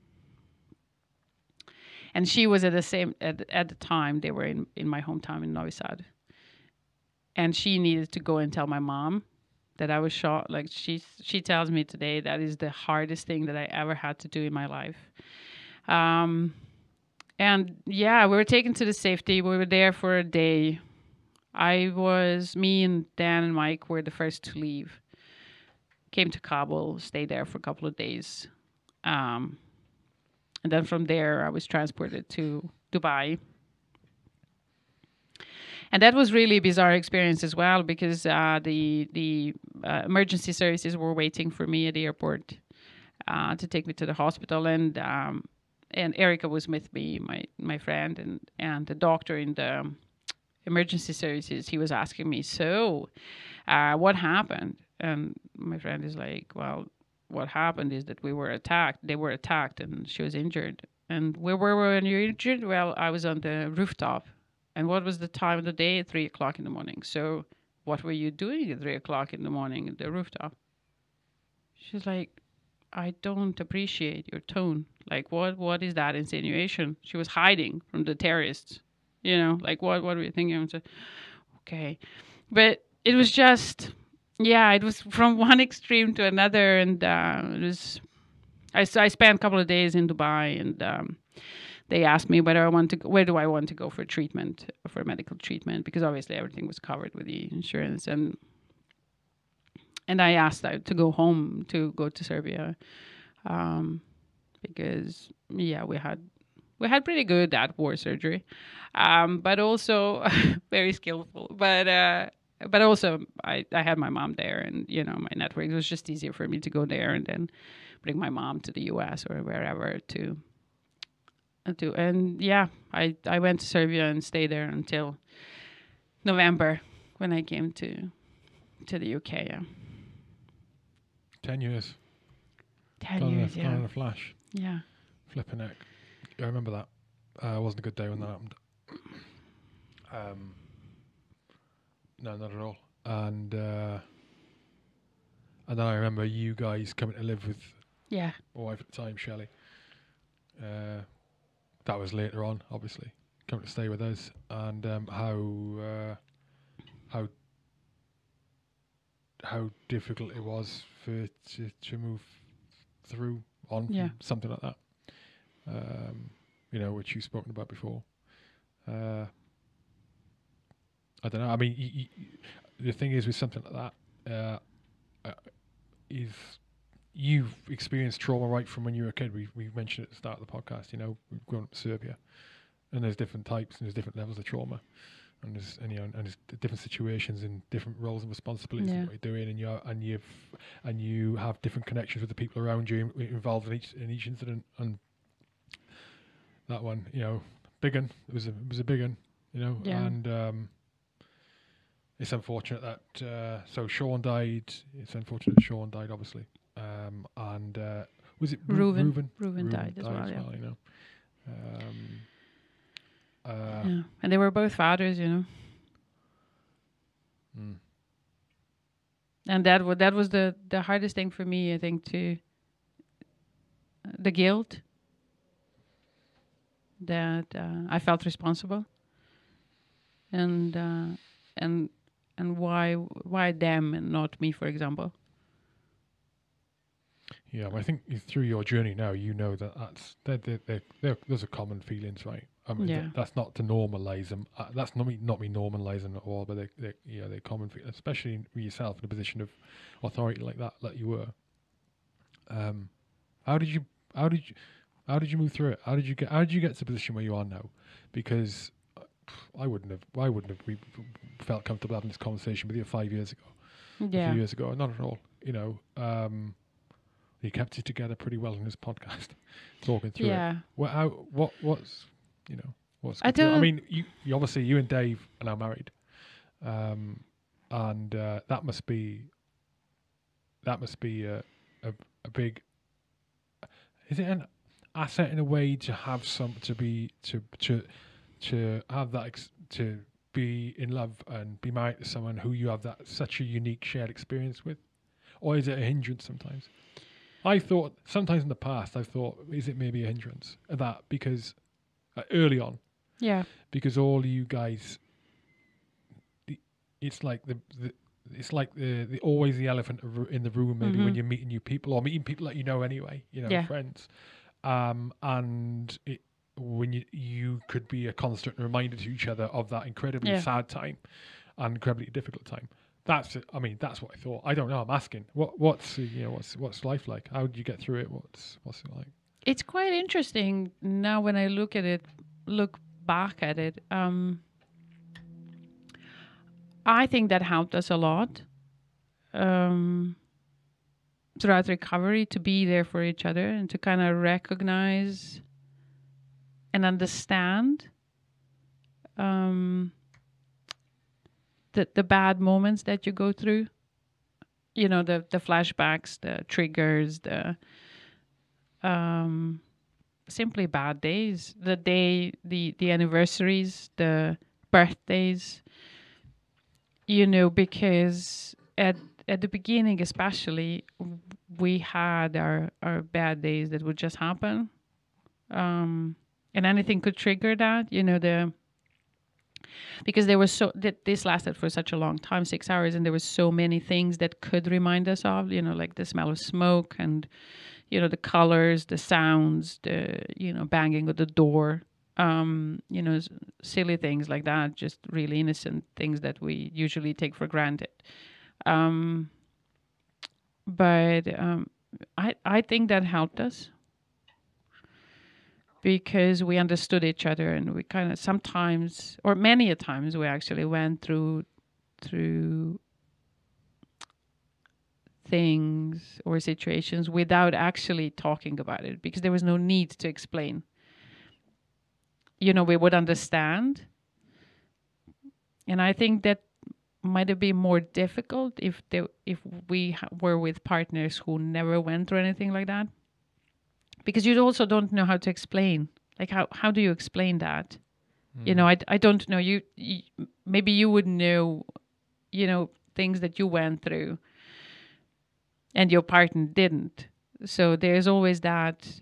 And she was at the same, at, at the time, they were in, in my hometown in Novi Sad. And she needed to go and tell my mom that I was shot. Like she, she tells me today that is the hardest thing that I ever had to do in my life. Um, and yeah, we were taken to the safety. We were there for a day. I was, me and Dan and Mike were the first to leave. Came to Kabul, stayed there for a couple of days. Um, and then from there, I was transported to Dubai. And that was really a bizarre experience as well, because uh, the the uh, emergency services were waiting for me at the airport uh, to take me to the hospital. And um, and Erica was with me, my, my friend, and, and the doctor in the emergency services. He was asking me, so uh, what happened? And my friend is like, well, what happened is that we were attacked. They were attacked and she was injured. And where were we when you were injured? Well, I was on the rooftop. And what was the time of the day? Three o'clock in the morning. So what were you doing at three o'clock in the morning at the rooftop? She's like, I don't appreciate your tone. Like, what? What is that insinuation? She was hiding from the terrorists. You know, like, what, what were you thinking? I said, okay. But it was just... Yeah, it was from one extreme to another, and uh, it was. I, I spent a couple of days in Dubai, and um, they asked me whether I want to, go, where do I want to go for treatment, for medical treatment, because obviously everything was covered with the insurance, and and I asked to go home, to go to Serbia, um, because yeah, we had we had pretty good at war surgery, um, but also very skillful, but. Uh, But also, I, I had my mom there, and, you know, my network. It was just easier for me to go there and then bring my mom to the U S or wherever to, to. And, yeah, I, I went to Serbia and stayed there until November when I came to to the U K, yeah. Ten years. Ten Gone years, in a, yeah. Gone in a flash. Yeah. Flipping heck. I remember that. Uh, it wasn't a good day when that happened. Um... No, not at all. And uh, and then I remember you guys coming to live with Yeah. my wife at the time, Shelley. Uh, that was later on, obviously, coming to stay with us, and um, how uh, how how difficult it was for to to move through on Yeah. from something like that. Um, you know, which you've spoken about before. Uh, I don't know. I mean, y- y- the thing is with something like that, uh, uh, is you've experienced trauma right from when you were a kid. We we mentioned at the start of the podcast. You know, we've grown up in Serbia, and there's different types and there's different levels of trauma, and there's and, you know, and there's different situations and different roles and responsibilities Yeah. in what you're doing, and you and you've and you have different connections with the people around you involved in each in each incident. And that one, you know, big one. It was a it was a big one. You know, Yeah. and. Um, It's unfortunate that uh, so Shaun died. It's unfortunate that Shaun died, obviously. Um, and uh, was it Ru- Reuven. Reuven? Reuven died as well, yeah. you know. Um, uh, Yeah. And they were both fathers, you know. mm, And that was that was the the hardest thing for me, I think, to the guilt that uh, I felt responsible, and uh, and and why why them and not me, for example. yeah, but I think through your journey now, you know that that's they're, they're, they're, they're, those are common feelings, right? I mean, Yeah. th- that's not to normalise them. Uh, that's not me, not me normalising at all. But they, they, yeah, they're common feelings, especially with yourself in a position of authority like that, like you were. Um, how did you? How did you? How did you move through it? How did you get? How did you get to the position where you are now? Because I wouldn't have. I wouldn't have we felt comfortable having this conversation with you five years ago, a Yeah. few years ago. Not at all. You know, um, you kept it together pretty well in this podcast, talking through Yeah. it. Well, how, what, what's, you know, what's? I good to- I don't- mean, you, you obviously you and Dave are now married, um, and uh, that must be. That must be a a, a big. Is it an? asset in a way to have some to be to to to have that ex- to be in love and be married to someone who you have that such a unique shared experience with, or is it a hindrance sometimes? I thought sometimes in the past I've thought, is it maybe a hindrance of that because uh, early on, Yeah. because all you guys, the, it's like the, the it's like the, the always the elephant of- in the room maybe Mhm. when you're meeting new people or meeting people that you know anyway, you know, Yeah. friends, um, and it, when you you could be a constant reminder to each other of that incredibly Yeah. sad time and incredibly difficult time. That's it. I mean, that's what I thought. I don't know. I'm asking. What what's uh, you know what's what's life like? How did you get through it? What's what's it like? It's quite interesting now when I look at it, look back at it. Um, I think that helped us a lot um, throughout recovery to be there for each other and to kind of recognize and understand um, the the bad moments that you go through. You know, the the flashbacks, the triggers, the um, simply bad days, the day, the the anniversaries, the birthdays. You know, because at at the beginning, especially, w- we had our our bad days that would just happen, um, and anything could trigger that. You know, the because there was so that this lasted for such a long time, six hours, and there was so many things that could remind us of. You know, like the smell of smoke and you know the colors, the sounds, the you know banging of the door. Um, you know, s- silly things like that, just really innocent things that we usually take for granted. Um, but um, I I think that helped us because we understood each other and we kind of sometimes or many a times we actually went through through things or situations without actually talking about it because there was no need to explain. You know, we would understand. And I think that might have been more difficult if they, if we ha- were with partners who never went through anything like that. Because you also don't know how to explain. Like, how, how do you explain that? You know, I, I don't know. You, you maybe you would know, you know, things that you went through and your partner didn't. So there's always that.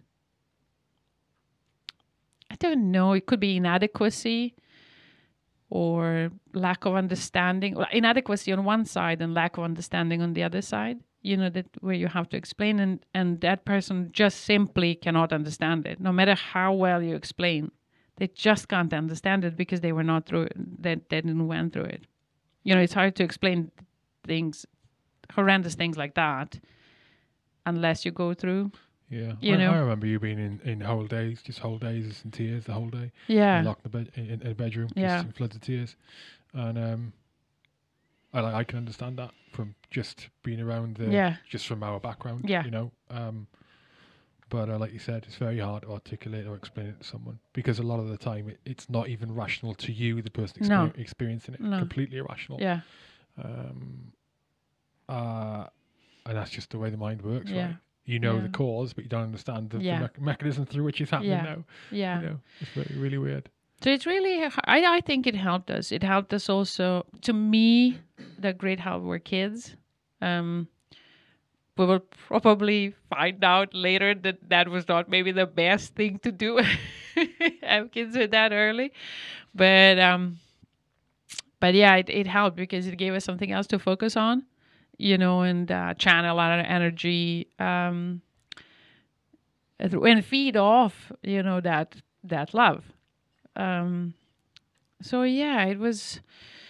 I don't know. It could be inadequacy or lack of understanding, or inadequacy on one side and lack of understanding on the other side. You know, that where you have to explain and, and that person just simply cannot understand it. No matter how well you explain, they just can't understand it because they were not through it, they, they didn't went through it. You know, it's hard to explain things, horrendous things like that, unless you go through. Yeah, You I, know? I remember you being in, in whole days, just whole days in tears the whole day. Yeah. Locked in the bed in, in a bedroom, Yeah. just in floods of tears, and um, I like I can understand that from just being around the Yeah. just from our background. Yeah. You know, um, but uh, like you said, it's very hard to articulate or explain it to someone because a lot of the time it, it's not even rational to you, the person exper- No. experiencing it. No. Completely irrational. Yeah. Um, uh, and that's just the way the mind works, Yeah. right? You know Yeah. the cause, but you don't understand the, Yeah. the me- mechanism through which it's happening Yeah. now. Yeah. You know, it's really, really weird. So it's really, I, I think it helped us. It helped us also, to me, the great help were kids. Um, we will probably find out later that that was not maybe the best thing to do, have kids with that early. But, um, but yeah, it, it helped because it gave us something else to focus on, you know, and uh, channel our energy um, and feed off, you know, that that love. Um, so yeah, it was,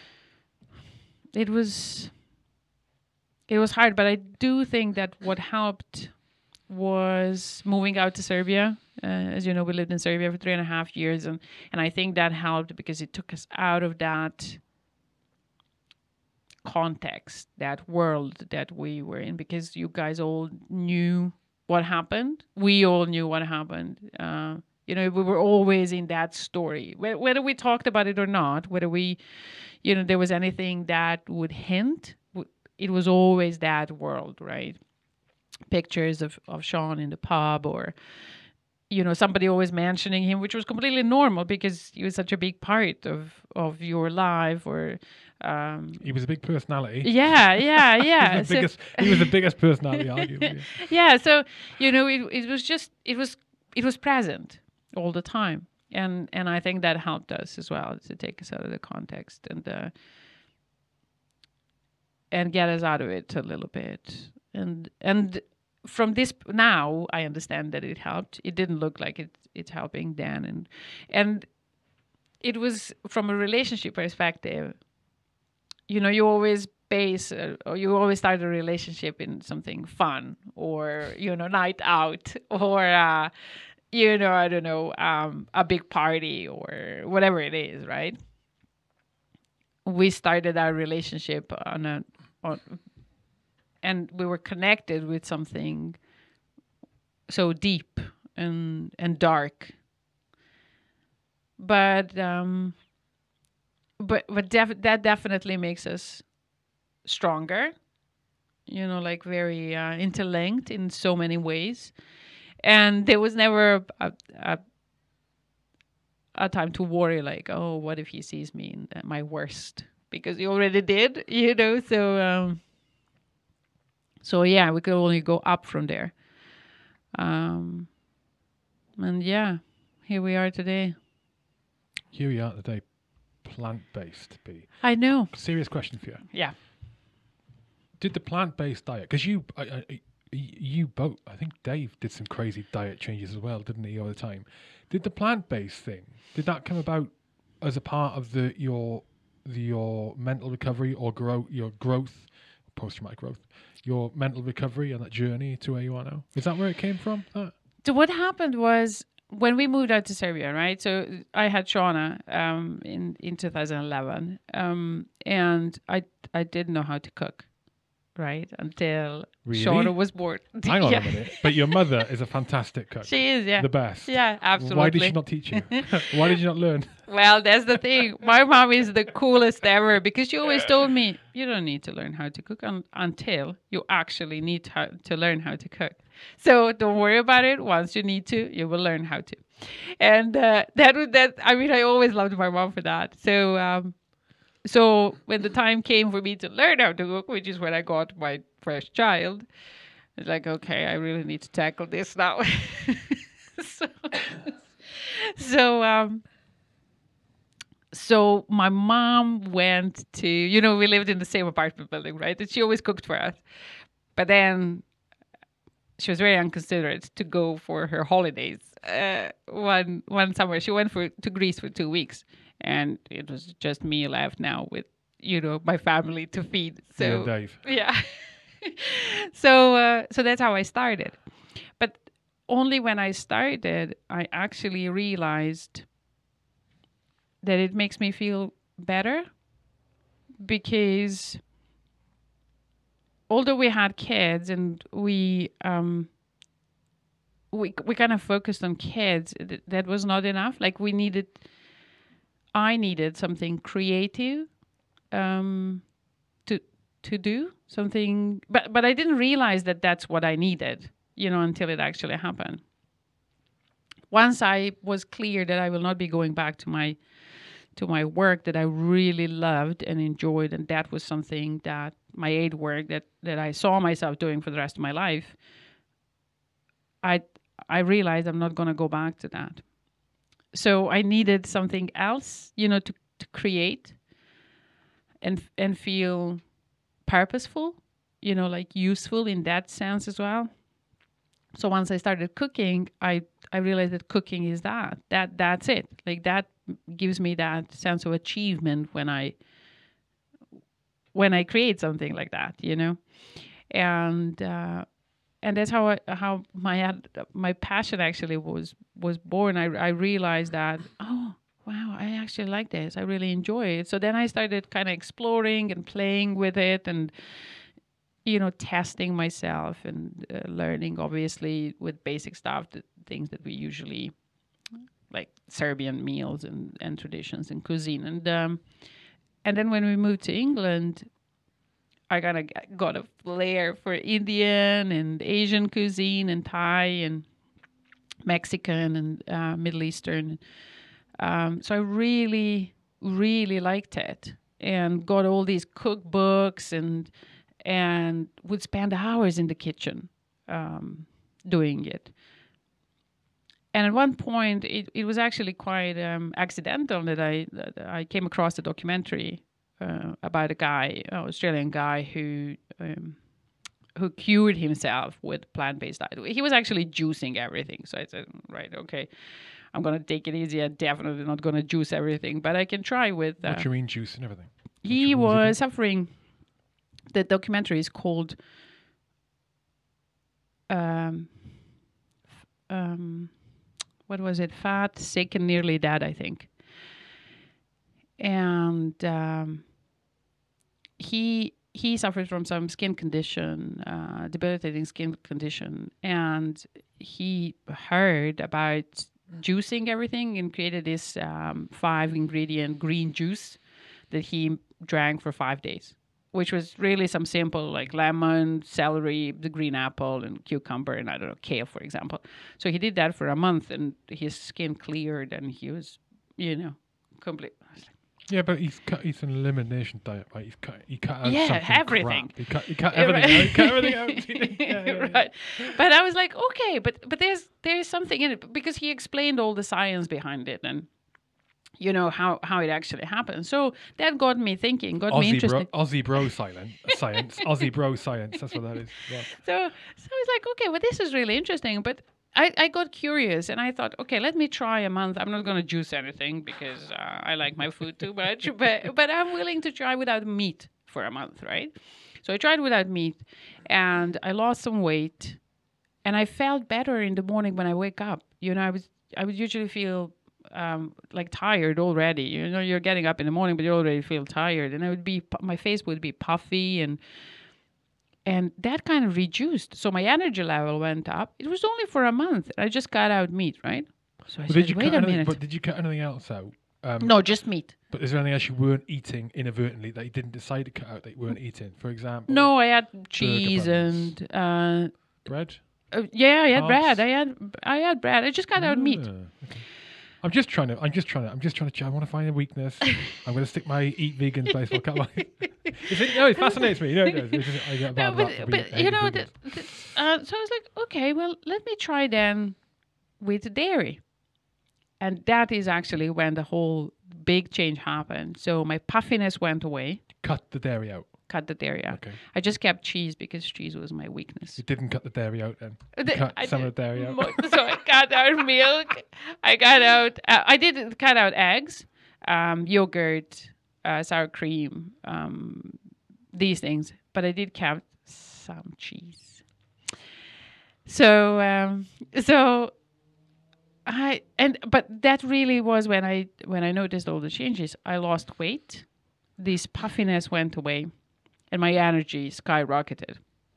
it was, it was hard, but I do think that what helped was moving out to Serbia. Uh, as you know, we lived in Serbia for three and a half years, and and I think that helped because it took us out of that context, that world that we were in, because you guys all knew what happened. We all knew what happened. Uh, you know, we were always in that story, Wh- whether we talked about it or not, whether we, you know, there was anything that would hint, w- it was always that world, right? Pictures of, of Shaun in the pub or, you know, somebody always mentioning him, which was completely normal because he was such a big part of, of your life. Or um, He was a big personality. yeah, yeah, yeah. he, was the So- biggest, he was the biggest personality, arguably. yeah, so you know, it it was just it was it was present all the time, and and I think that helped us as well to take us out of the context and uh, and get us out of it a little bit, and and from this now I understand that it helped. It didn't look like it it's helping then, and and it was from a relationship perspective. You know, you always base uh, or you always start a relationship in something fun, or you know, night out, or uh, you know, I don't know, um, a big party or whatever it is, right? We started our relationship on a on, and we were connected with something so deep and and dark. But um, but but def- that definitely makes us stronger, you know, like very uh, interlinked in so many ways. And there was never a, a, a time to worry, like, oh, what if he sees me in the- my worst? Because he already did, you know. So, um, so yeah, we could only go up from there. Um, and yeah, here we are today. Here we are today, plant-based. B. I know. Serious question for you. Yeah. Did the plant-based diet, because you, I, I, you both, I think Dave did some crazy diet changes as well, didn't he, all the time? Did the plant-based thing, did that come about as a part of the your the, your mental recovery or grow your growth, post-traumatic growth, your mental recovery and that journey to where you are now? Is that where it came from? That? So what happened was when we moved out to Serbia, right? So I had Shauna um, in in two thousand eleven, um, and I I didn't know how to cook, right, until Really? Shauna was born. Hang on Yeah. a minute. But your mother is a fantastic cook. She is, yeah, The best. yeah, absolutely. Why did she not teach you? Why did you not learn? Well, that's the thing. My mom is the coolest ever because she always told me, you don't need to learn how to cook un- until you actually need to, to learn how to cook. So don't worry about it. Once you need to, you will learn how to. And uh, that was that. I mean, I always loved my mom for that. So, um, so when the time came for me to learn how to cook, which is when I got my first child, it's like, okay, I really need to tackle this now. so, so, um, So my mom went to, you know, we lived in the same apartment building, right? And she always cooked for us. But then she was very inconsiderate to go for her holidays. Uh, one one summer, she went for to Greece for two weeks. And it was just me left now with, you know, my family to feed. So, You and Dave. yeah. so, uh, so that's how I started. But only when I started, I actually realized that it makes me feel better, because although we had kids and we um we we kind of focused on kids, th- that was not enough. Like we needed, I needed something creative um to to do something, but but I didn't realize that that's what I needed, you know, until it actually happened. Once I was clear that I will not be going back to my to my work that I really loved and enjoyed, and that was something that my aid work that, that I saw myself doing for the rest of my life, I I realized I'm not going to go back to that. So I needed something else, you know, to, to create and and feel purposeful, you know, like useful in that sense as well. So once I started cooking, I, I realized that cooking is that. That that's it. Like that gives me that sense of achievement when I when I create something like that, you know. And uh, and that's how I, how my ad- my passion actually was was born. I I realized that, oh wow, I actually like this. I really enjoy it. So then I started kind of exploring and playing with it, and you know, testing myself and uh, learning, obviously, with basic stuff, the things that we usually, like Serbian meals and, and traditions and cuisine. And um, and then when we moved to England, I kind of got a flair for Indian and Asian cuisine and Thai. And Mexican and uh, Middle Eastern. Um, so I really, really liked it, and got all these cookbooks, and and would spend hours in the kitchen um, doing it. And at one point, it, it was actually quite um, accidental that I that I came across a documentary uh, about a guy, an Australian guy who um, who cured himself with plant-based diet. He was actually juicing everything. So I said, right, okay, I'm going to take it easy. I'm definitely not going to juice everything, but I can try with... Uh, what do you mean juice and everything? What he you- what was was suffering... The documentary is called... Um, um, what was it? Fat, Sick, and Nearly Dead, I think. And um, he... He suffered from some skin condition, uh, debilitating skin condition, and he heard about juicing everything and created this um, five ingredient green juice that he drank for five days, which was really some simple like lemon, celery, the green apple, and cucumber, and I don't know, kale, for example. So he did that for a month, and his skin cleared, and he was, you know, complete. Yeah, but he's cut. He's an elimination diet, right? He's cut. He cut out Yeah, something everything. crap. He cut. He cut everything out. He cut everything out. Yeah, yeah, yeah. Right. But I was like, okay, but but there's there's something in it, because he explained all the science behind it, and you know how how it actually happens. So that got me thinking, got me Aussie interested. bro, Aussie bro silent, science. Aussie bro science. That's what that is. Yeah. So so I was like, okay, well, this is really interesting, but. I, I got curious, and I thought, okay, let me try a month. I'm not going to juice anything because uh, I like my food too much, but but I'm willing to try without meat for a month, right? So I tried without meat, and I lost some weight, and I felt better in the morning when I wake up. You know, I was I would usually feel um, like tired already. You know, you're getting up in the morning, but you already feel tired, and I would be my face would be puffy and. And that kind of reduced. So my energy level went up. It was only for a month. I just cut out meat, right? So I But said, did you wait cut a anything, minute. But did you cut anything else out? Um, No, just meat. But is there anything else you weren't eating inadvertently that you didn't decide to cut out that you weren't eating? For example, No, I had cheese buns. and uh, bread. uh, yeah, I had Carbs. bread. I had I had bread. I just cut out meat. Ah, okay. I'm just trying to. I'm just trying to. I'm just trying to. I want to find a weakness. I'm going to stick my eat vegan baseball cap on. It, no, it fascinates me. No, it does. It's just, I get a No, bad but, rap for but being you know, vegan. the, the, uh, so I was like, okay, well, let me try then with dairy. And that is actually when the whole big change happened. So my puffiness went away. Cut the dairy out. Cut the dairy out. Okay. I just kept cheese because cheese was my weakness. You didn't cut the dairy out then. You The- cut I some did of the dairy out. mo- So I cut out milk. I cut out. Uh, I did cut out eggs, um, yogurt, uh, sour cream, um, these things. But I did kept some cheese. So um, so I and but that really was when I when I noticed all the changes. I lost weight. This puffiness went away, and my energy skyrocketed.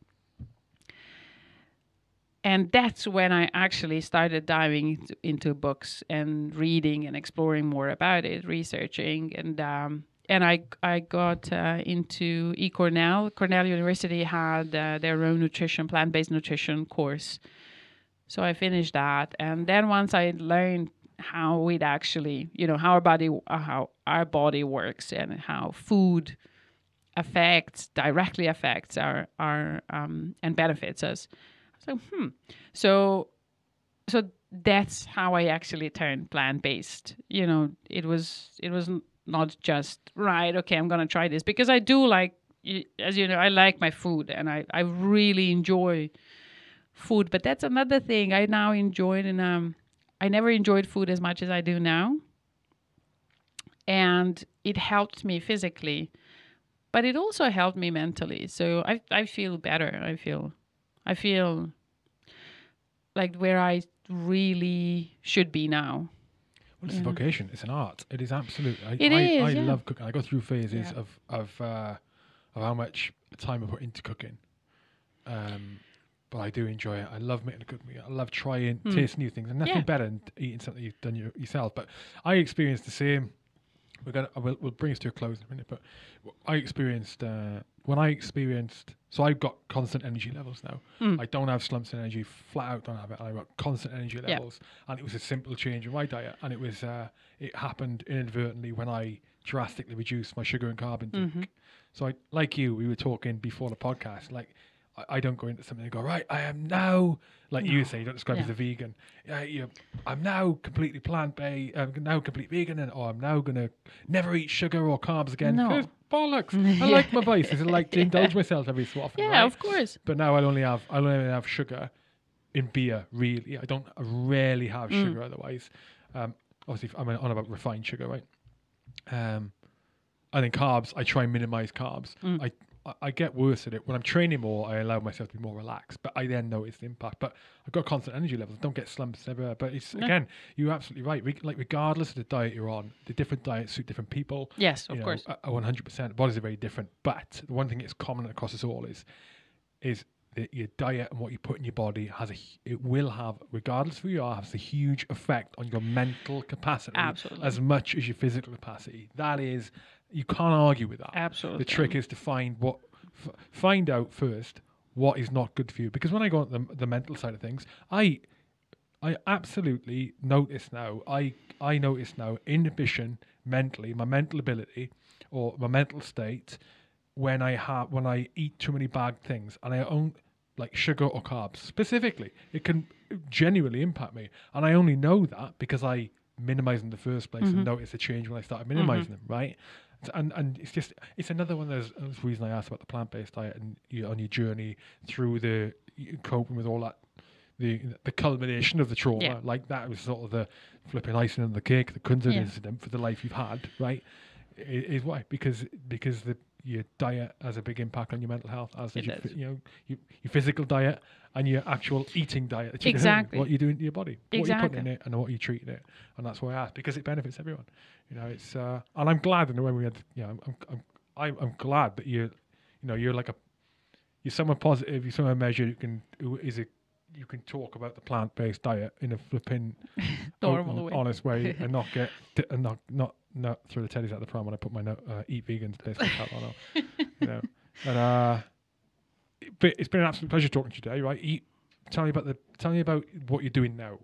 And that's when I actually started diving into, into books and reading and exploring more about it, researching, and um, and I I got uh, into eCornell. Cornell University had uh, their own nutrition, plant-based nutrition course, so I finished that. And then once I learned how it actually, you know, how our body, uh, how our body works, and how food affects directly affects our our um, and benefits us. So, hmm. So, so that's how I actually turned plant-based. You know, it was it was n- not just right. Okay, I'm gonna try this because I do like, y- as you know, I like my food and I, I really enjoy food. But that's another thing I now enjoy, and um, I never enjoyed food as much as I do now. And it helped me physically, but it also helped me mentally. So I I feel better. I feel. I feel like where I really should be now. Well, it's Yeah. a vocation. It's an art. It is absolutely. I, It I, is, I yeah. love cooking. I go through phases Yeah. of of uh, of how much time I put into cooking. Um, but I do enjoy it. I love making a cooking. I love trying, Hmm. taste new things, and nothing Yeah. better than eating something you've done your, yourself. But I experienced the same we're gonna we'll, we'll bring us to a close in a minute. But I experienced uh, when I experienced so I've got constant energy levels now. Mm. I don't have slumps in energy. Flat out don't have it. I've got constant energy levels, yep. and it was a simple change in my diet, and it was uh, it happened inadvertently when I drastically reduced my sugar and carb intake. Mm-hmm. So I, like you, we were talking before the podcast, like. I don't go into something and go, right, I am now, like no. you say, you don't describe yeah. as a vegan. Yeah, you, I'm now completely plant-based, I'm now complete vegan, and or I'm now going to never eat sugar or carbs again. No. Bollocks. I like my vices. I like to indulge myself every so often. Yeah, right? of course. But now I'll only have, I'll only have sugar in beer, really. I don't I rarely have mm. sugar otherwise. Um, obviously, I'm on about refined sugar, right? Um, and then carbs, I try and minimize carbs. Mm. I I get worse at it. When I'm training more, I allow myself to be more relaxed, but I then notice the impact. But I've got constant energy levels. I don't get slumps everywhere. But it's no. again, you're absolutely right. Re- like regardless of the diet you're on, the different diets suit different people. Yes, of you know, course. Uh, one hundred percent. Bodies are very different. But the one thing that's common across us all is, is that your diet and what you put in your body has a. It will have, regardless of who you are, has a huge effect on your mental capacity. Absolutely. As much as your physical capacity. That is. You can't argue with that. Absolutely. The trick is to find what, f- find out first what is not good for you. Because when I go on the, the mental side of things, I, I absolutely notice now. I I notice now inhibition mentally, my mental ability, or my mental state, when I have when I eat too many bad things, and I own like sugar or carbs specifically, it can genuinely impact me, and I only know that because I minimize them in the first place mm-hmm. and notice a change when I started minimizing mm-hmm. them, right? And and it's just it's another one of those, those reasons I asked about the plant-based diet and you on your journey through the coping with all that, the the culmination of the trauma, yeah. like that was sort of the flipping icing on the cake, the Kunduz yeah. incident for the life you've had, right? Is, is why because because the your diet has a big impact on your mental health, as does your, you know your, your physical diet and your actual eating diet. That you exactly. What you're doing to your body, exactly. what you're putting in it, and what you're treating it, and that's why I asked because it benefits everyone. You know, it's uh, and I'm glad in the way we had. You know, I'm I'm I'm, I'm glad that you, you know, you're like a you're someone positive. You're someone measured. You can who is a you can talk about the plant-based diet in a flipping normal open, way, honest way, and not get t- and not not not throw the teddies out the pram when I put my no, uh, eat vegans basically hat on. You know, and uh, but it's been an absolute pleasure talking to you today. Right, you, tell me about the tell me about what you're doing now.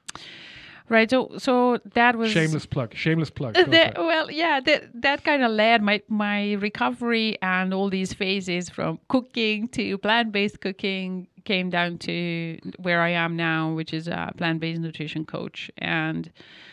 Right, so so that was shameless plug. Shameless plug. That, well, yeah, that that kind of led my my recovery and all these phases from cooking to plant-based cooking came down to where I am now, which is a plant-based nutrition coach. And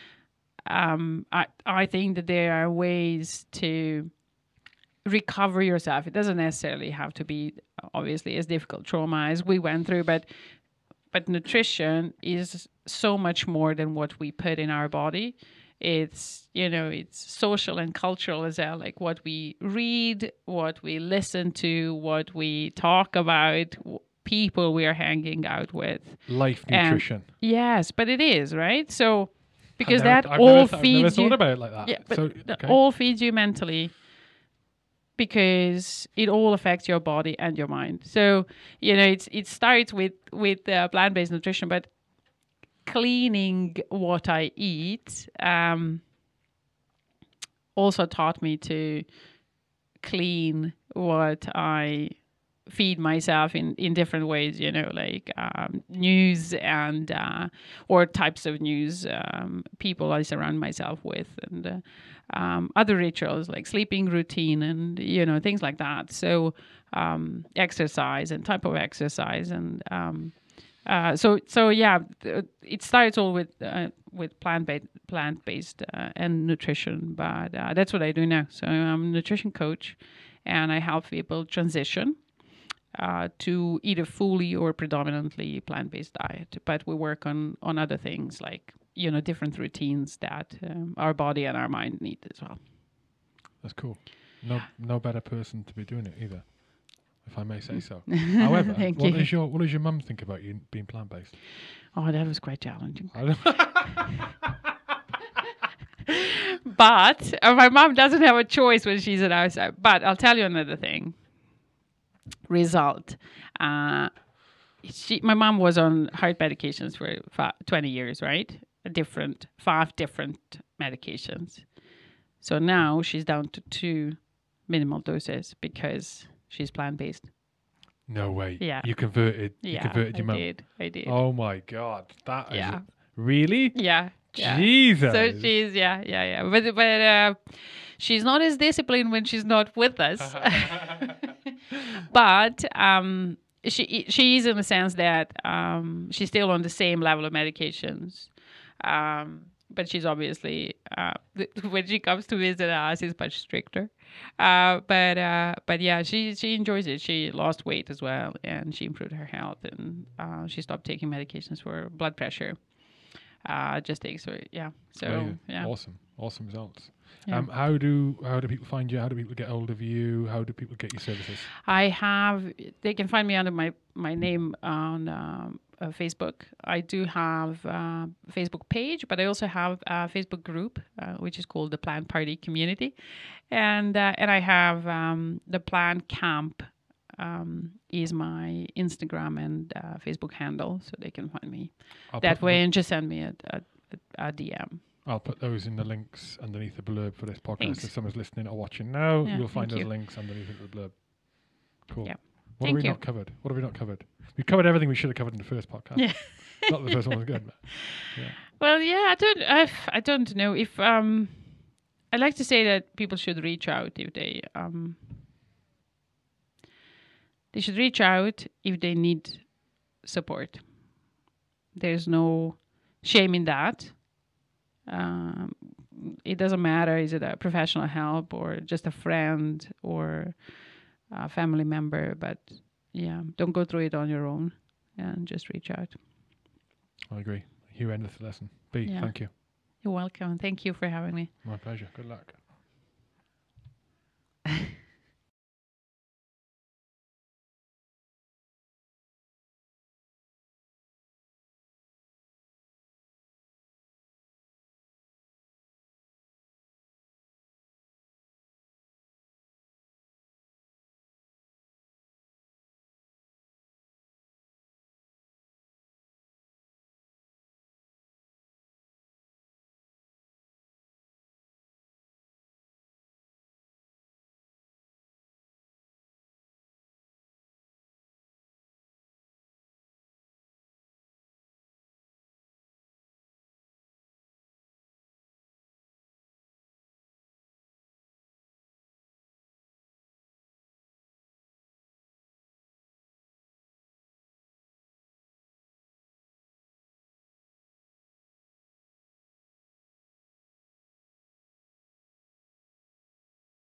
um, I I think that there are ways to recover yourself. It doesn't necessarily have to be obviously as difficult trauma as we went through, but but nutrition is so much more than what we put in our body. It's, you know, it's social and cultural as well, like what we read, what we listen to, what we talk about, people we are hanging out with. Life nutrition. And yes, but it is, right? So, because I've never, that I've all never, feeds I've never you. thought about it like that. Yeah, but so, that okay. all feeds you mentally. Because it all affects your body and your mind. So, you know, it's it starts with, with uh, plant-based nutrition, but cleaning what I eat um, also taught me to clean what I feed myself in, in different ways, you know, like um, news and uh, or types of news, um, people I surround myself with, and uh, um, other rituals like sleeping routine and, you know, things like that. So um, exercise and type of exercise. And um, uh, so, so yeah, th- it starts all with uh, with plant-based, plant-based uh, and nutrition, but uh, that's what I do now. So I'm a nutrition coach and I help people transition Uh, to either fully or predominantly plant-based diet, but we work on on other things like, you know, different routines that um, our body and our mind need as well. That's cool. No, no better person to be doing it either, if I may say so. However, Thank what you. does your what does your mum think about you being plant-based? Oh, that was quite challenging. But uh, my mom doesn't have a choice when she's at outside. But I'll tell you another thing. Result. Uh, she, my mom was on heart medications for five, twenty years, right? A different, five different medications. So now she's down to two minimal doses because she's plant-based. No way. Yeah. You converted. Yeah, you converted your I mum. did. I did. Oh my God. That is Yeah. really. Yeah. yeah. Jesus. So she's yeah yeah yeah, but but uh, she's not as disciplined when she's not with us. But um, she she is in the sense that um, she's still on the same level of medications. Um, but she's obviously uh, when she comes to visit us, is much stricter. Uh, but uh, but yeah, she she enjoys it. She lost weight as well, and she improved her health, and uh, she stopped taking medications for blood pressure. Uh, just takes her, yeah. So Amazing. yeah, Awesome, awesome results. Yeah. Um, how do how do people find you? How do people get hold of you? How do people get your services? I have. They can find me under my my name on um, uh, Facebook. I do have a Facebook page, but I also have a Facebook group, uh, which is called the Plant Party Community, and uh, and I have um, the Plant Camp. Um, is my Instagram and uh, Facebook handle, so they can find me I'll that put way the- and just send me a, a, a D M. I'll put those in the links underneath the blurb for this podcast. Thanks. If someone's listening or watching now, Yeah, you'll find thank those you. links underneath the blurb. Cool. Yeah. What Thank have we you. not covered? What have we not covered? We've covered everything we should have covered in the first podcast. Yeah. Not the first one was good. But yeah. Well, yeah, I don't, I, I don't know if um, I like to say that people should reach out if they um, they should reach out if they need support. There's no shame in that. Um, it doesn't matter, is it a professional help or just a friend or a family member, but yeah, don't go through it on your own and just reach out. I agree. You ended the lesson. B, Yeah. thank you. You're welcome. Thank you for having me. My pleasure. Good luck.